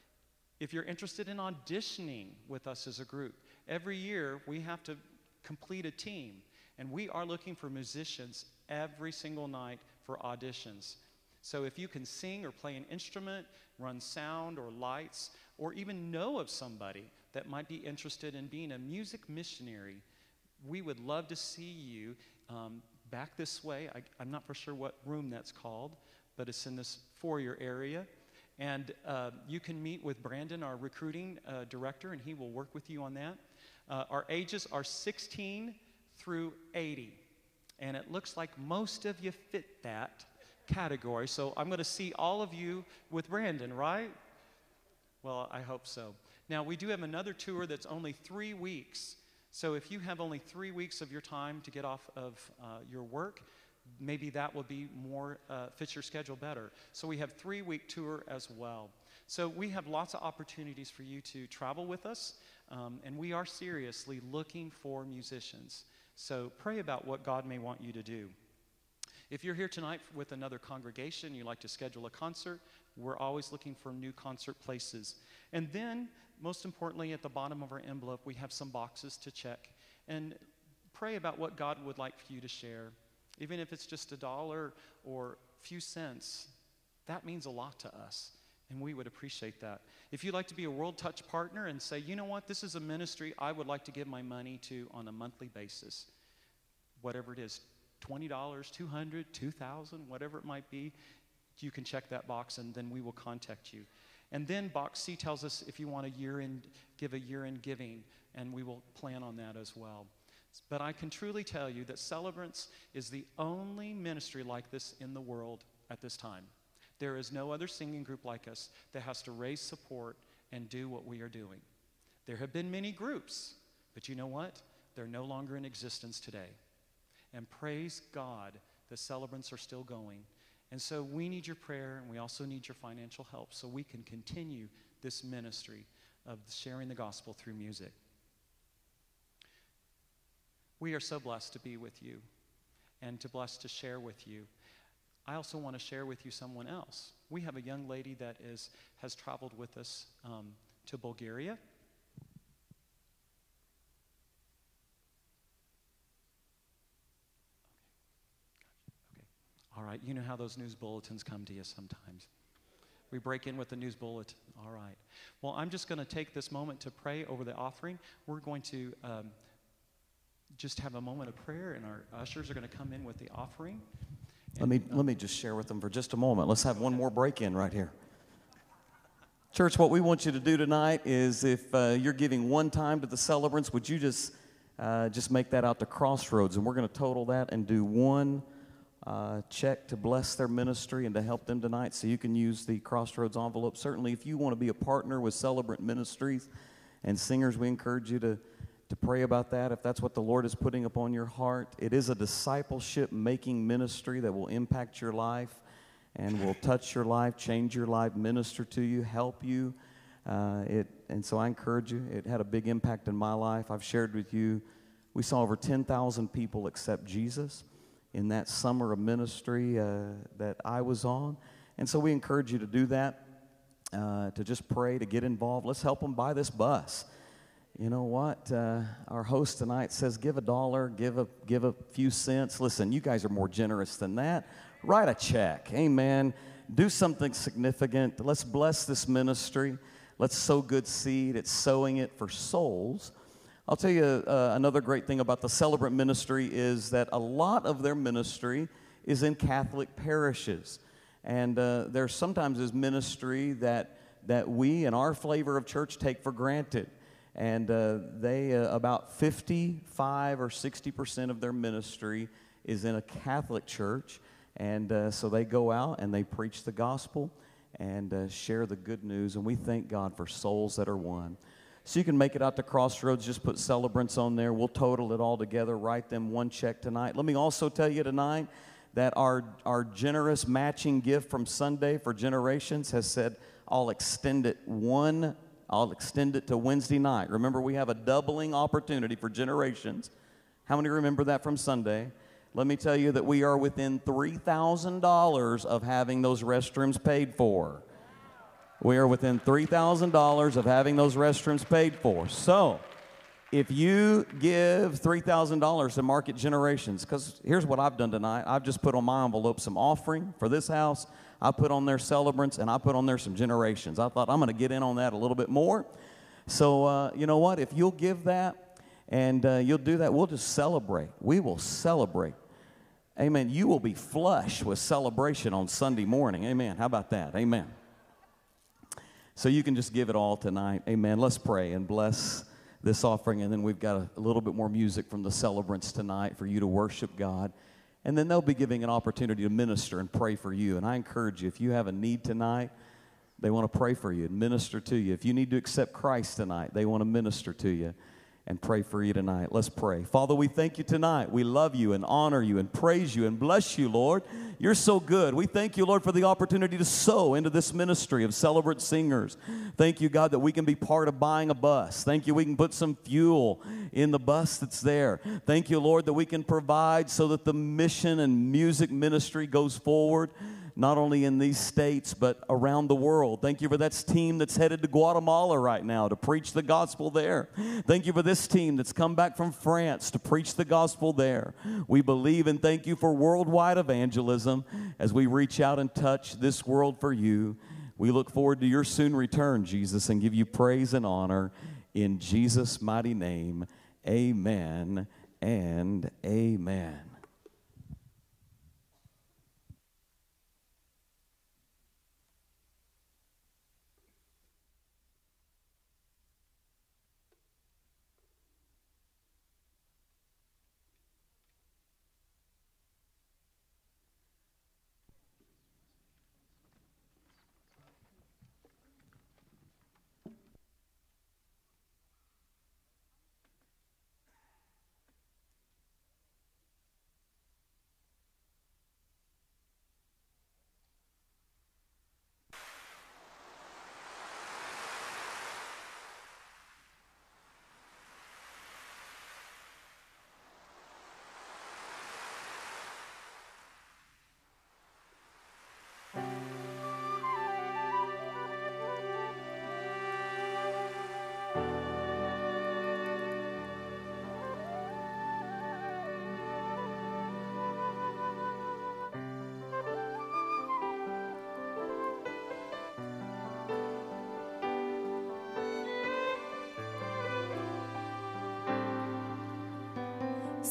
if you're interested in auditioning with us as a group, every year we have to complete a team, and we are looking for musicians every single night for auditions. So if you can sing or play an instrument, run sound or lights, or even know of somebody that might be interested in being a music missionary, we would love to see you um, back this way. I, I'm not for sure what room that's called, but it's in this foyer area. And uh, you can meet with Brandon, our recruiting uh, director, and he will work with you on that. Uh, our ages are sixteen through eighty. And it looks like most of you fit that category. So I'm going to see all of you with Brandon, right? Well, I hope so. Now, we do have another tour that's only three weeks. So if you have only three weeks of your time to get off of uh, your work, maybe that will be more, uh, fits your schedule better. So we have three-week tour as well. So we have lots of opportunities for you to travel with us, um, and we are seriously looking for musicians. So pray about what God may want you to do. If you're here tonight with another congregation, you'd like to schedule a concert, we're always looking for new concert places. And then, most importantly, at the bottom of our envelope, we have some boxes to check. And pray about what God would like for you to share. Even if it's just a dollar or a few cents, that means a lot to us. And we would appreciate that. If you'd like to be a World Touch partner and say, you know what, this is a ministry I would like to give my money to on a monthly basis, whatever it is, twenty dollars, two hundred dollars, two thousand dollars, whatever it might be, you can check that box and then we will contact you. And then box C tells us if you want a year-end, give a year-end giving, and we will plan on that as well. But I can truly tell you that Celebrants is the only ministry like this in the world at this time. There is no other singing group like us that has to raise support and do what we are doing. There have been many groups, but you know what? They're no longer in existence today. And praise God, the Celebrants are still going. And so we need your prayer, and we also need your financial help so we can continue this ministry of sharing the gospel through music. We are so blessed to be with you and to blessed to share with you. I also want to share with you someone else. We have a young lady that is has traveled with us um, to Bulgaria. Okay. All right. You know how those news bulletins come to you sometimes. We break in with the news bulletin. All right. Well, I'm just going to take this moment to pray over the offering. We're going to um, just have a moment of prayer, and our ushers are going to come in with the offering. Let me, let me just share with them for just a moment. Let's have one more break-in right here. Church, what we want you to do tonight is if uh, you're giving one time to the Celebrants, would you just, uh, just make that out to Crossroads, and we're going to total that and do one uh, check to bless their ministry and to help them tonight, so you can use the Crossroads envelope. Certainly, if you want to be a partner with Celebrant Ministries and singers, we encourage you to to pray about that if that's what the Lord is putting upon your heart. It is a discipleship-making ministry that will impact your life and will touch your life, change your life, minister to you, help you. Uh, it, and so I encourage you. It had a big impact in my life. I've shared with you, we saw over ten thousand people accept Jesus in that summer of ministry uh, that I was on. And so we encourage you to do that, uh, to just pray, to get involved. Let's help them buy this bus. You know what? Uh, our host tonight says give a dollar, give a, give a few cents. Listen, you guys are more generous than that. Write a check. Amen. Do something significant. Let's bless this ministry. Let's sow good seed. It's sowing it for souls. I'll tell you uh, another great thing about the Celebrant Ministry is that a lot of their ministry is in Catholic parishes. And uh, there sometimes is ministry that, that we in our flavor of church take for granted. And uh, they, uh, about fifty-five or sixty percent of their ministry is in a Catholic church. And uh, so they go out and they preach the gospel and uh, share the good news. And we thank God for souls that are won. So you can make it out to Crossroads. Just put Celebrants on there. We'll total it all together. Write them one check tonight. Let me also tell you tonight that our, our generous matching gift from Sunday for Generations has said, I'll extend it one I'll extend it to Wednesday night. Remember, we have a doubling opportunity for Generations. How many remember that from Sunday? Let me tell you that we are within three thousand dollars of having those restrooms paid for. We are within three thousand dollars of having those restrooms paid for. So, if you give three thousand dollars to Market Generations, because here's what I've done tonight. I've just put on my envelope some offering for this house. I put on their Celebrants, and I put on there some Generations. I thought I'm going to get in on that a little bit more. So, uh, you know what? If you'll give that and uh, you'll do that, we'll just celebrate. We will celebrate. Amen. You will be flush with celebration on Sunday morning. Amen. How about that? Amen. So you can just give it all tonight. Amen. Let's pray and bless this offering, and then we've got a, a little bit more music from the Celebrants tonight for you to worship God. And then they'll be giving an opportunity to minister and pray for you. And I encourage you, if you have a need tonight, they want to pray for you and minister to you. If you need to accept Christ tonight, they want to minister to you and pray for you tonight. Let's pray. Father, we thank you tonight. We love you and honor you and praise you and bless you, Lord. You're so good. We thank you, Lord, for the opportunity to sow into this ministry of Celebrant Singers. Thank you, God, that we can be part of buying a bus. Thank you we can put some fuel in the bus that's there. Thank you, Lord, that we can provide so that the mission and music ministry goes forward, not only in these states, but around the world. Thank you for that team that's headed to Guatemala right now to preach the gospel there. Thank you for this team that's come back from France to preach the gospel there. We believe and thank you for worldwide evangelism as we reach out and touch this world for you. We look forward to your soon return, Jesus, and give you praise and honor in Jesus' mighty name. Amen and amen.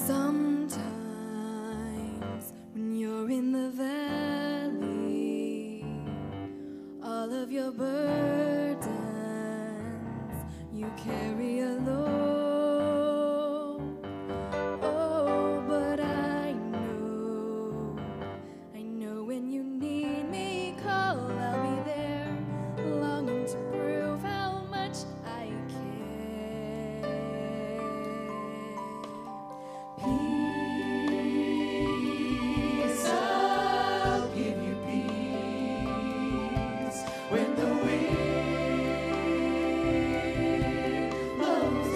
Sometimes when you're in the valley, all of your burdens you carry alone. Oh, but I know, I know when you need me, call, I'll be there, longing to prove how much I care. Peace, I'll give you peace when the wind blows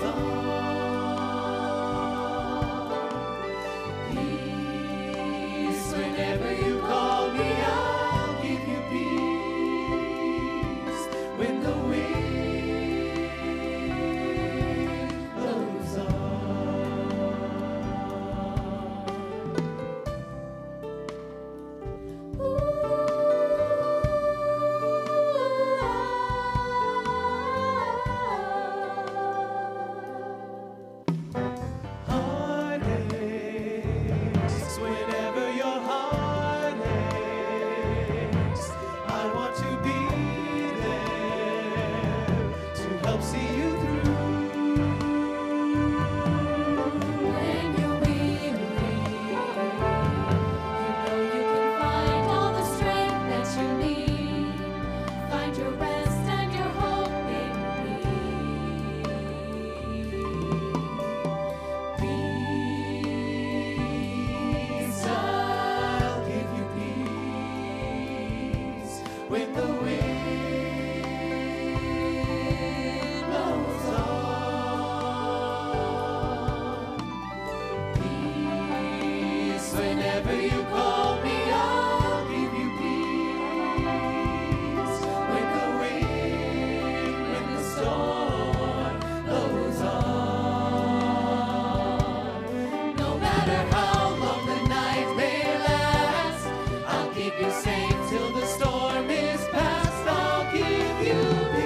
on. Peace, whenever you call me, I'll give you peace when the wind blows on. Heartaches, whenever your heart aches, I want to be there to help see you through. When you're weary, you know you can find all the strength that you need. Find your rest and your hope in me. Peace, I'll give you peace when the wind blows on. Peace, whenever you call me, I'll give you peace when the wind, when the storm blows on. No matter how long the night may last, I'll keep you safe till the storm is past. I'll give you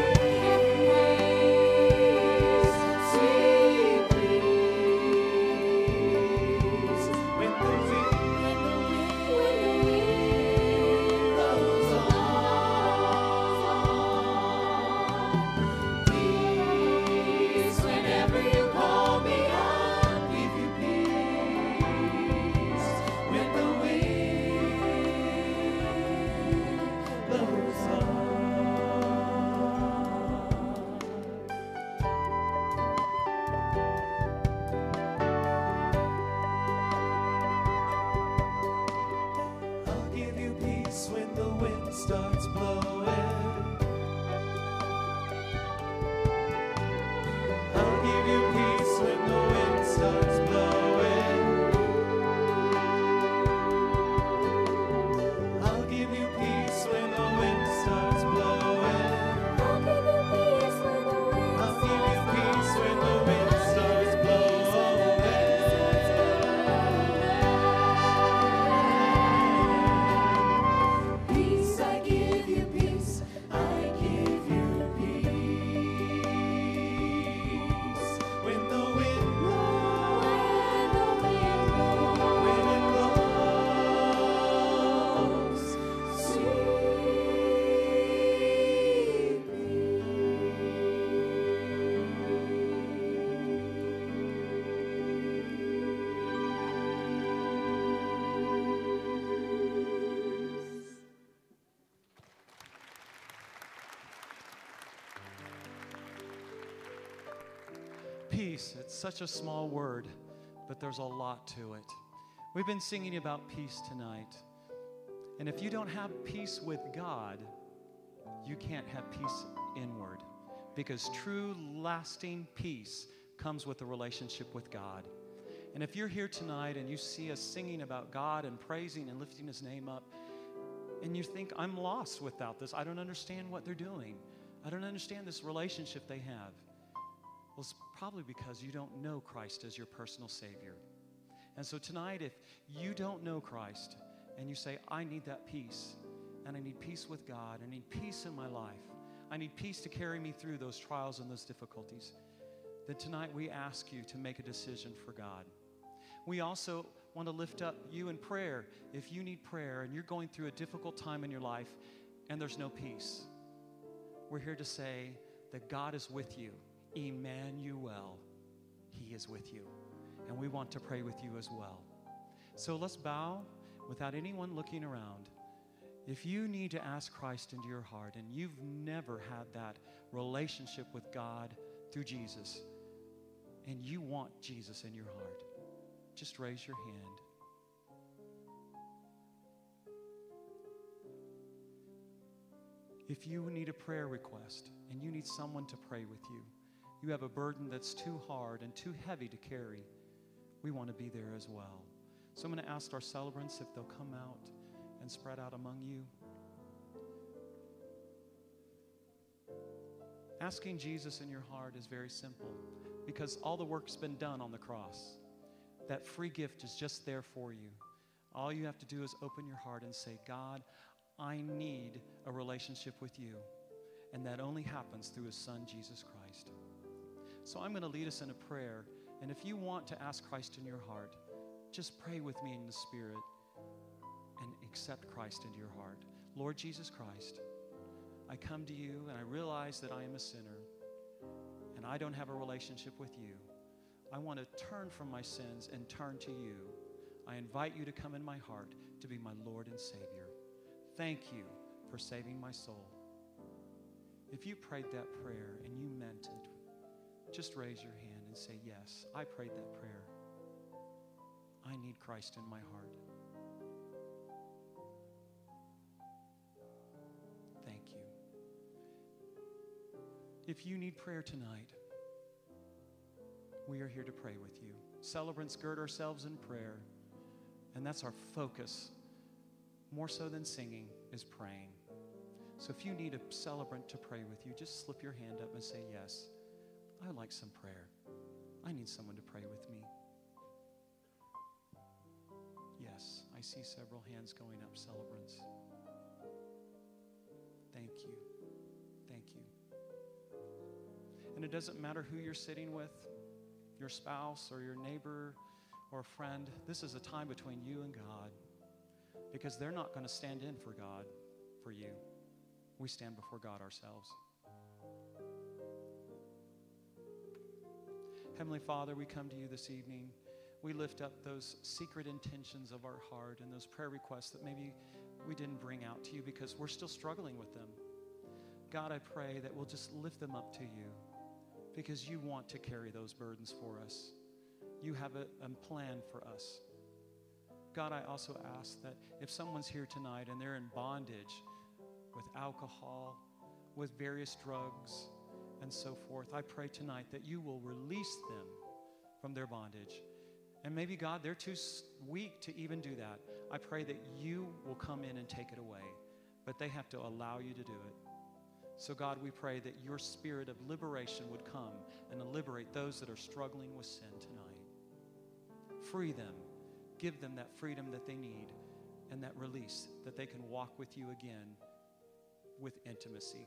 peace, sweet peace, when the wind, when the wind blows on. Peace, whenever you call me, I'll give you peace when the wind blows on. I'll give you peace when the wind starts blowing. I'll give you peace when the wind starts blowing. I'll give you peace when the wind starts blowing. I'll give you peace when the wind I'll give you peace when the wind starts blowing. Peace, I give you peace. I give you peace when the wind blows. When it blows, sweet Peace, it's such a small word, but there's a lot to it. We've been singing about peace tonight. And if you don't have peace with God, you can't have peace inward. Because true, lasting peace comes with a relationship with God. And if you're here tonight and you see us singing about God and praising and lifting His name up, and you think, I'm lost without this, I don't understand what they're doing, I don't understand this relationship they have. Well, it's probably because you don't know Christ as your personal Savior. And so tonight, if you don't know Christ and you say, I need that peace, and I need peace with God, I need peace in my life, I need peace to carry me through those trials and those difficulties, then tonight we ask you to make a decision for God. We also want to lift up you in prayer. If you need prayer and you're going through a difficult time in your life and there's no peace, we're here to say that God is with you. Emmanuel, He is with you. And we want to pray with you as well. So let's bow without anyone looking around. If you need to ask Christ into your heart and you've never had that relationship with God through Jesus, and you want Jesus in your heart, just raise your hand. If you need a prayer request and you need someone to pray with you, you have a burden that's too hard and too heavy to carry, we want to be there as well. So I'm going to ask our celebrants if they'll come out and spread out among you. Asking Jesus in your heart is very simple because all the work's been done on the cross. That free gift is just there for you. All you have to do is open your heart and say, God, I need a relationship with you. And that only happens through His Son, Jesus Christ. So I'm going to lead us in a prayer. And if you want to ask Christ in your heart, just pray with me in the Spirit and accept Christ into your heart. Lord Jesus Christ, I come to you and I realize that I am a sinner and I don't have a relationship with you. I want to turn from my sins and turn to you. I invite you to come in my heart to be my Lord and Savior. Thank you for saving my soul. If you prayed that prayer and you meant it, just raise your hand and say, yes, I prayed that prayer. I need Christ in my heart. Thank you. If you need prayer tonight, we are here to pray with you. Celebrants, gird ourselves in prayer. And that's our focus. More so than singing is praying. So if you need a celebrant to pray with you, just slip your hand up and say, yes, I would like some prayer. I need someone to pray with me. Yes, I see several hands going up, celebrants. Thank you. Thank you. And it doesn't matter who you're sitting with, your spouse or your neighbor or friend. This is a time between you and God because they're not going to stand in for God, for you. We stand before God ourselves. Heavenly Father, we come to you this evening. We lift up those secret intentions of our heart and those prayer requests that maybe we didn't bring out to you because we're still struggling with them. God, I pray that we'll just lift them up to you because you want to carry those burdens for us. You have a, a plan for us. God, I also ask that if someone's here tonight and they're in bondage with alcohol, with various drugs, and so forth, I pray tonight that you will release them from their bondage. And maybe, God, they're too weak to even do that. I pray that you will come in and take it away, but they have to allow you to do it. So, God, we pray that your spirit of liberation would come and liberate those that are struggling with sin tonight. Free them. Give them that freedom that they need and that release that they can walk with you again with intimacy.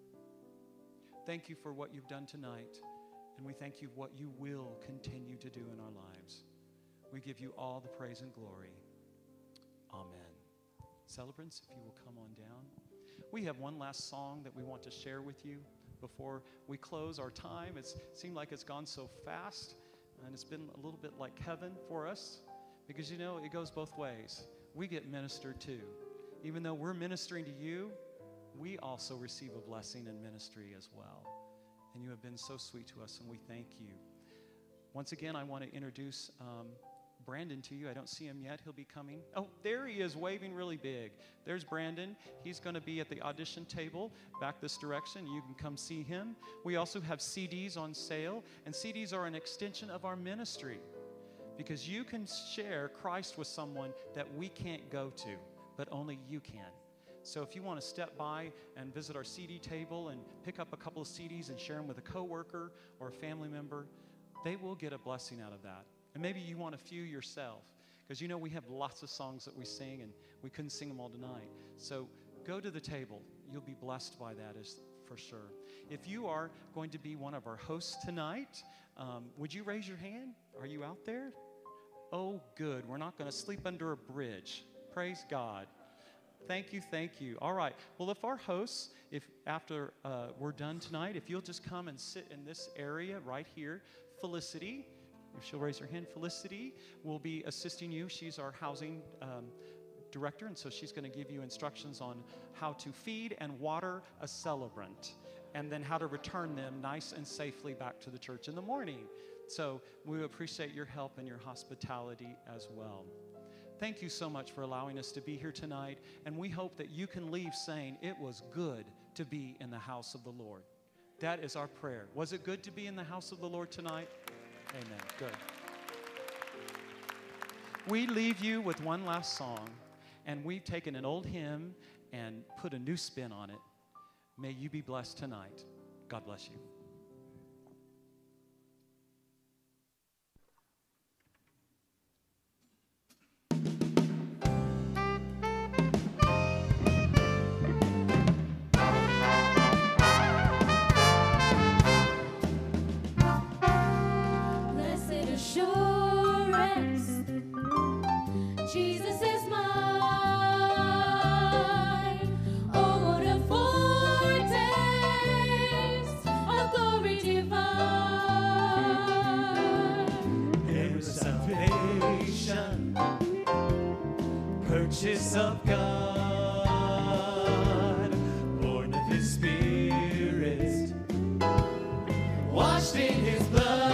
Thank you for what you've done tonight, and we thank you for what you will continue to do in our lives. We give you all the praise and glory. Amen. Celebrants, if you will come on down. We have one last song that we want to share with you before we close our time. It's seemed like it's gone so fast, and it's been a little bit like heaven for us because, you know, it goes both ways. We get ministered to. Even though we're ministering to you, we also receive a blessing in ministry as well. And you have been so sweet to us, and we thank you. Once again, I want to introduce um, Brandon to you. I don't see him yet. He'll be coming. Oh, there he is, waving really big. There's Brandon. He's going to be at the audition table back this direction. You can come see him. We also have C Ds on sale, and C Ds are an extension of our ministry because you can share Christ with someone that we can't go to, but only you can. So if you want to step by and visit our C D table and pick up a couple of C Ds and share them with a coworker or a family member, they will get a blessing out of that. And maybe you want a few yourself, because you know we have lots of songs that we sing and we couldn't sing them all tonight. So go to the table. You'll be blessed by that, is for sure. If you are going to be one of our hosts tonight, um, would you raise your hand? Are you out there? Oh, good. We're not going to sleep under a bridge. Praise God. Thank you, thank you. All right. Well, if our hosts, if after uh, we're done tonight, if you'll just come and sit in this area right here, Felicity, if she'll raise her hand, Felicity will be assisting you. She's our housing um, director, and so she's going to give you instructions on how to feed and water a celebrant, and then how to return them nice and safely back to the church in the morning. So we appreciate your help and your hospitality as well. Thank you so much for allowing us to be here tonight, and we hope that you can leave saying it was good to be in the house of the Lord. That is our prayer. Was it good to be in the house of the Lord tonight? Amen. Good. We leave you with one last song, and we've taken an old hymn and put a new spin on it. May you be blessed tonight. God bless you. Jesus is mine. Oh, what a foretaste of glory divine. There is salvation, purchase of God, born of His Spirit, washed in His blood.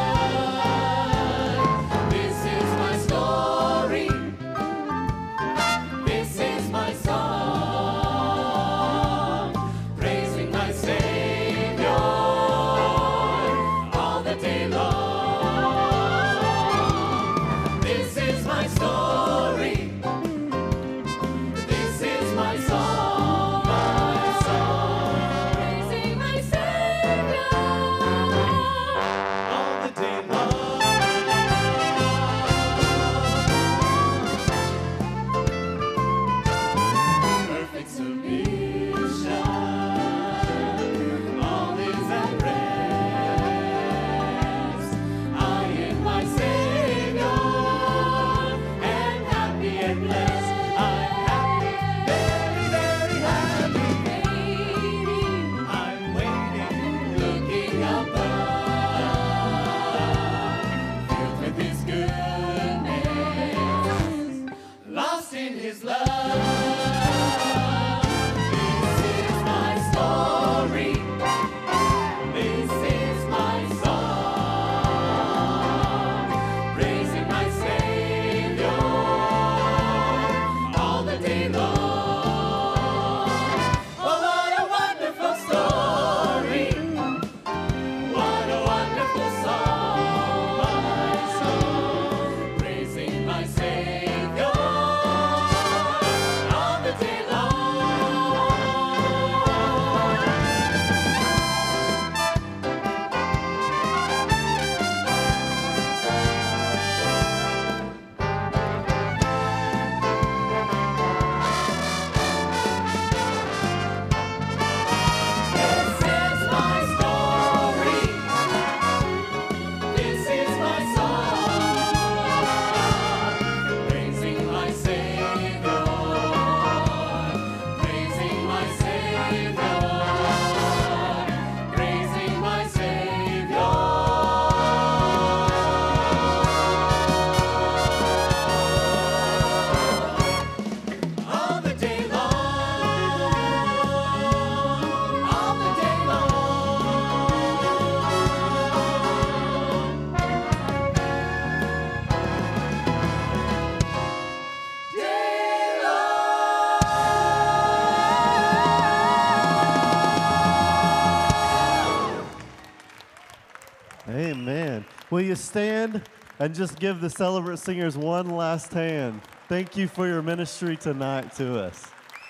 Amen. Will you stand and just give the Celebrate Singers one last hand? Thank you for your ministry tonight to us.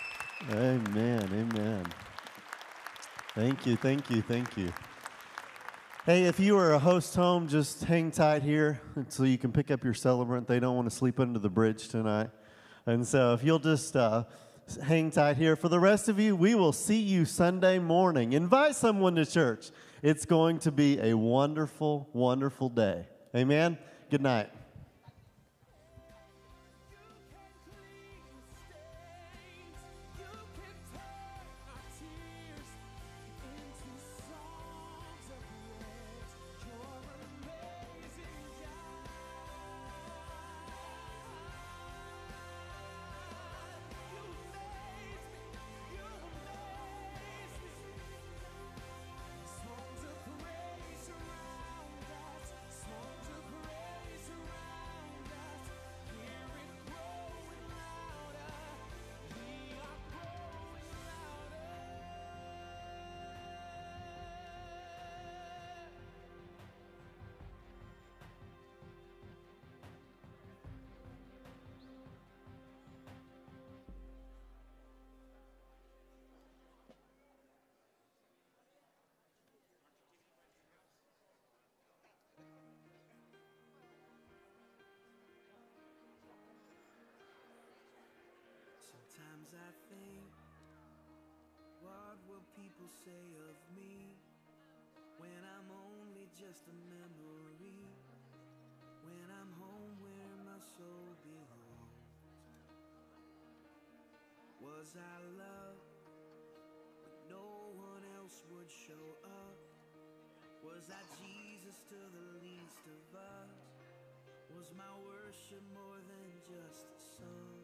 Amen. Amen. Thank you. Thank you. Thank you. Hey, if you are a host home, just hang tight here so you can pick up your celebrant. They don't want to sleep under the bridge tonight. And so if you'll just uh, hang tight here. For the rest of you, we will see you Sunday morning. Invite someone to church. It's going to be a wonderful, wonderful day. Amen. Good night. Sometimes I think, what will people say of me when I'm only just a memory, when I'm home where my soul belongs? Was I loved when no one else would show up? Was I Jesus to the least of us? Was my worship more than just a song?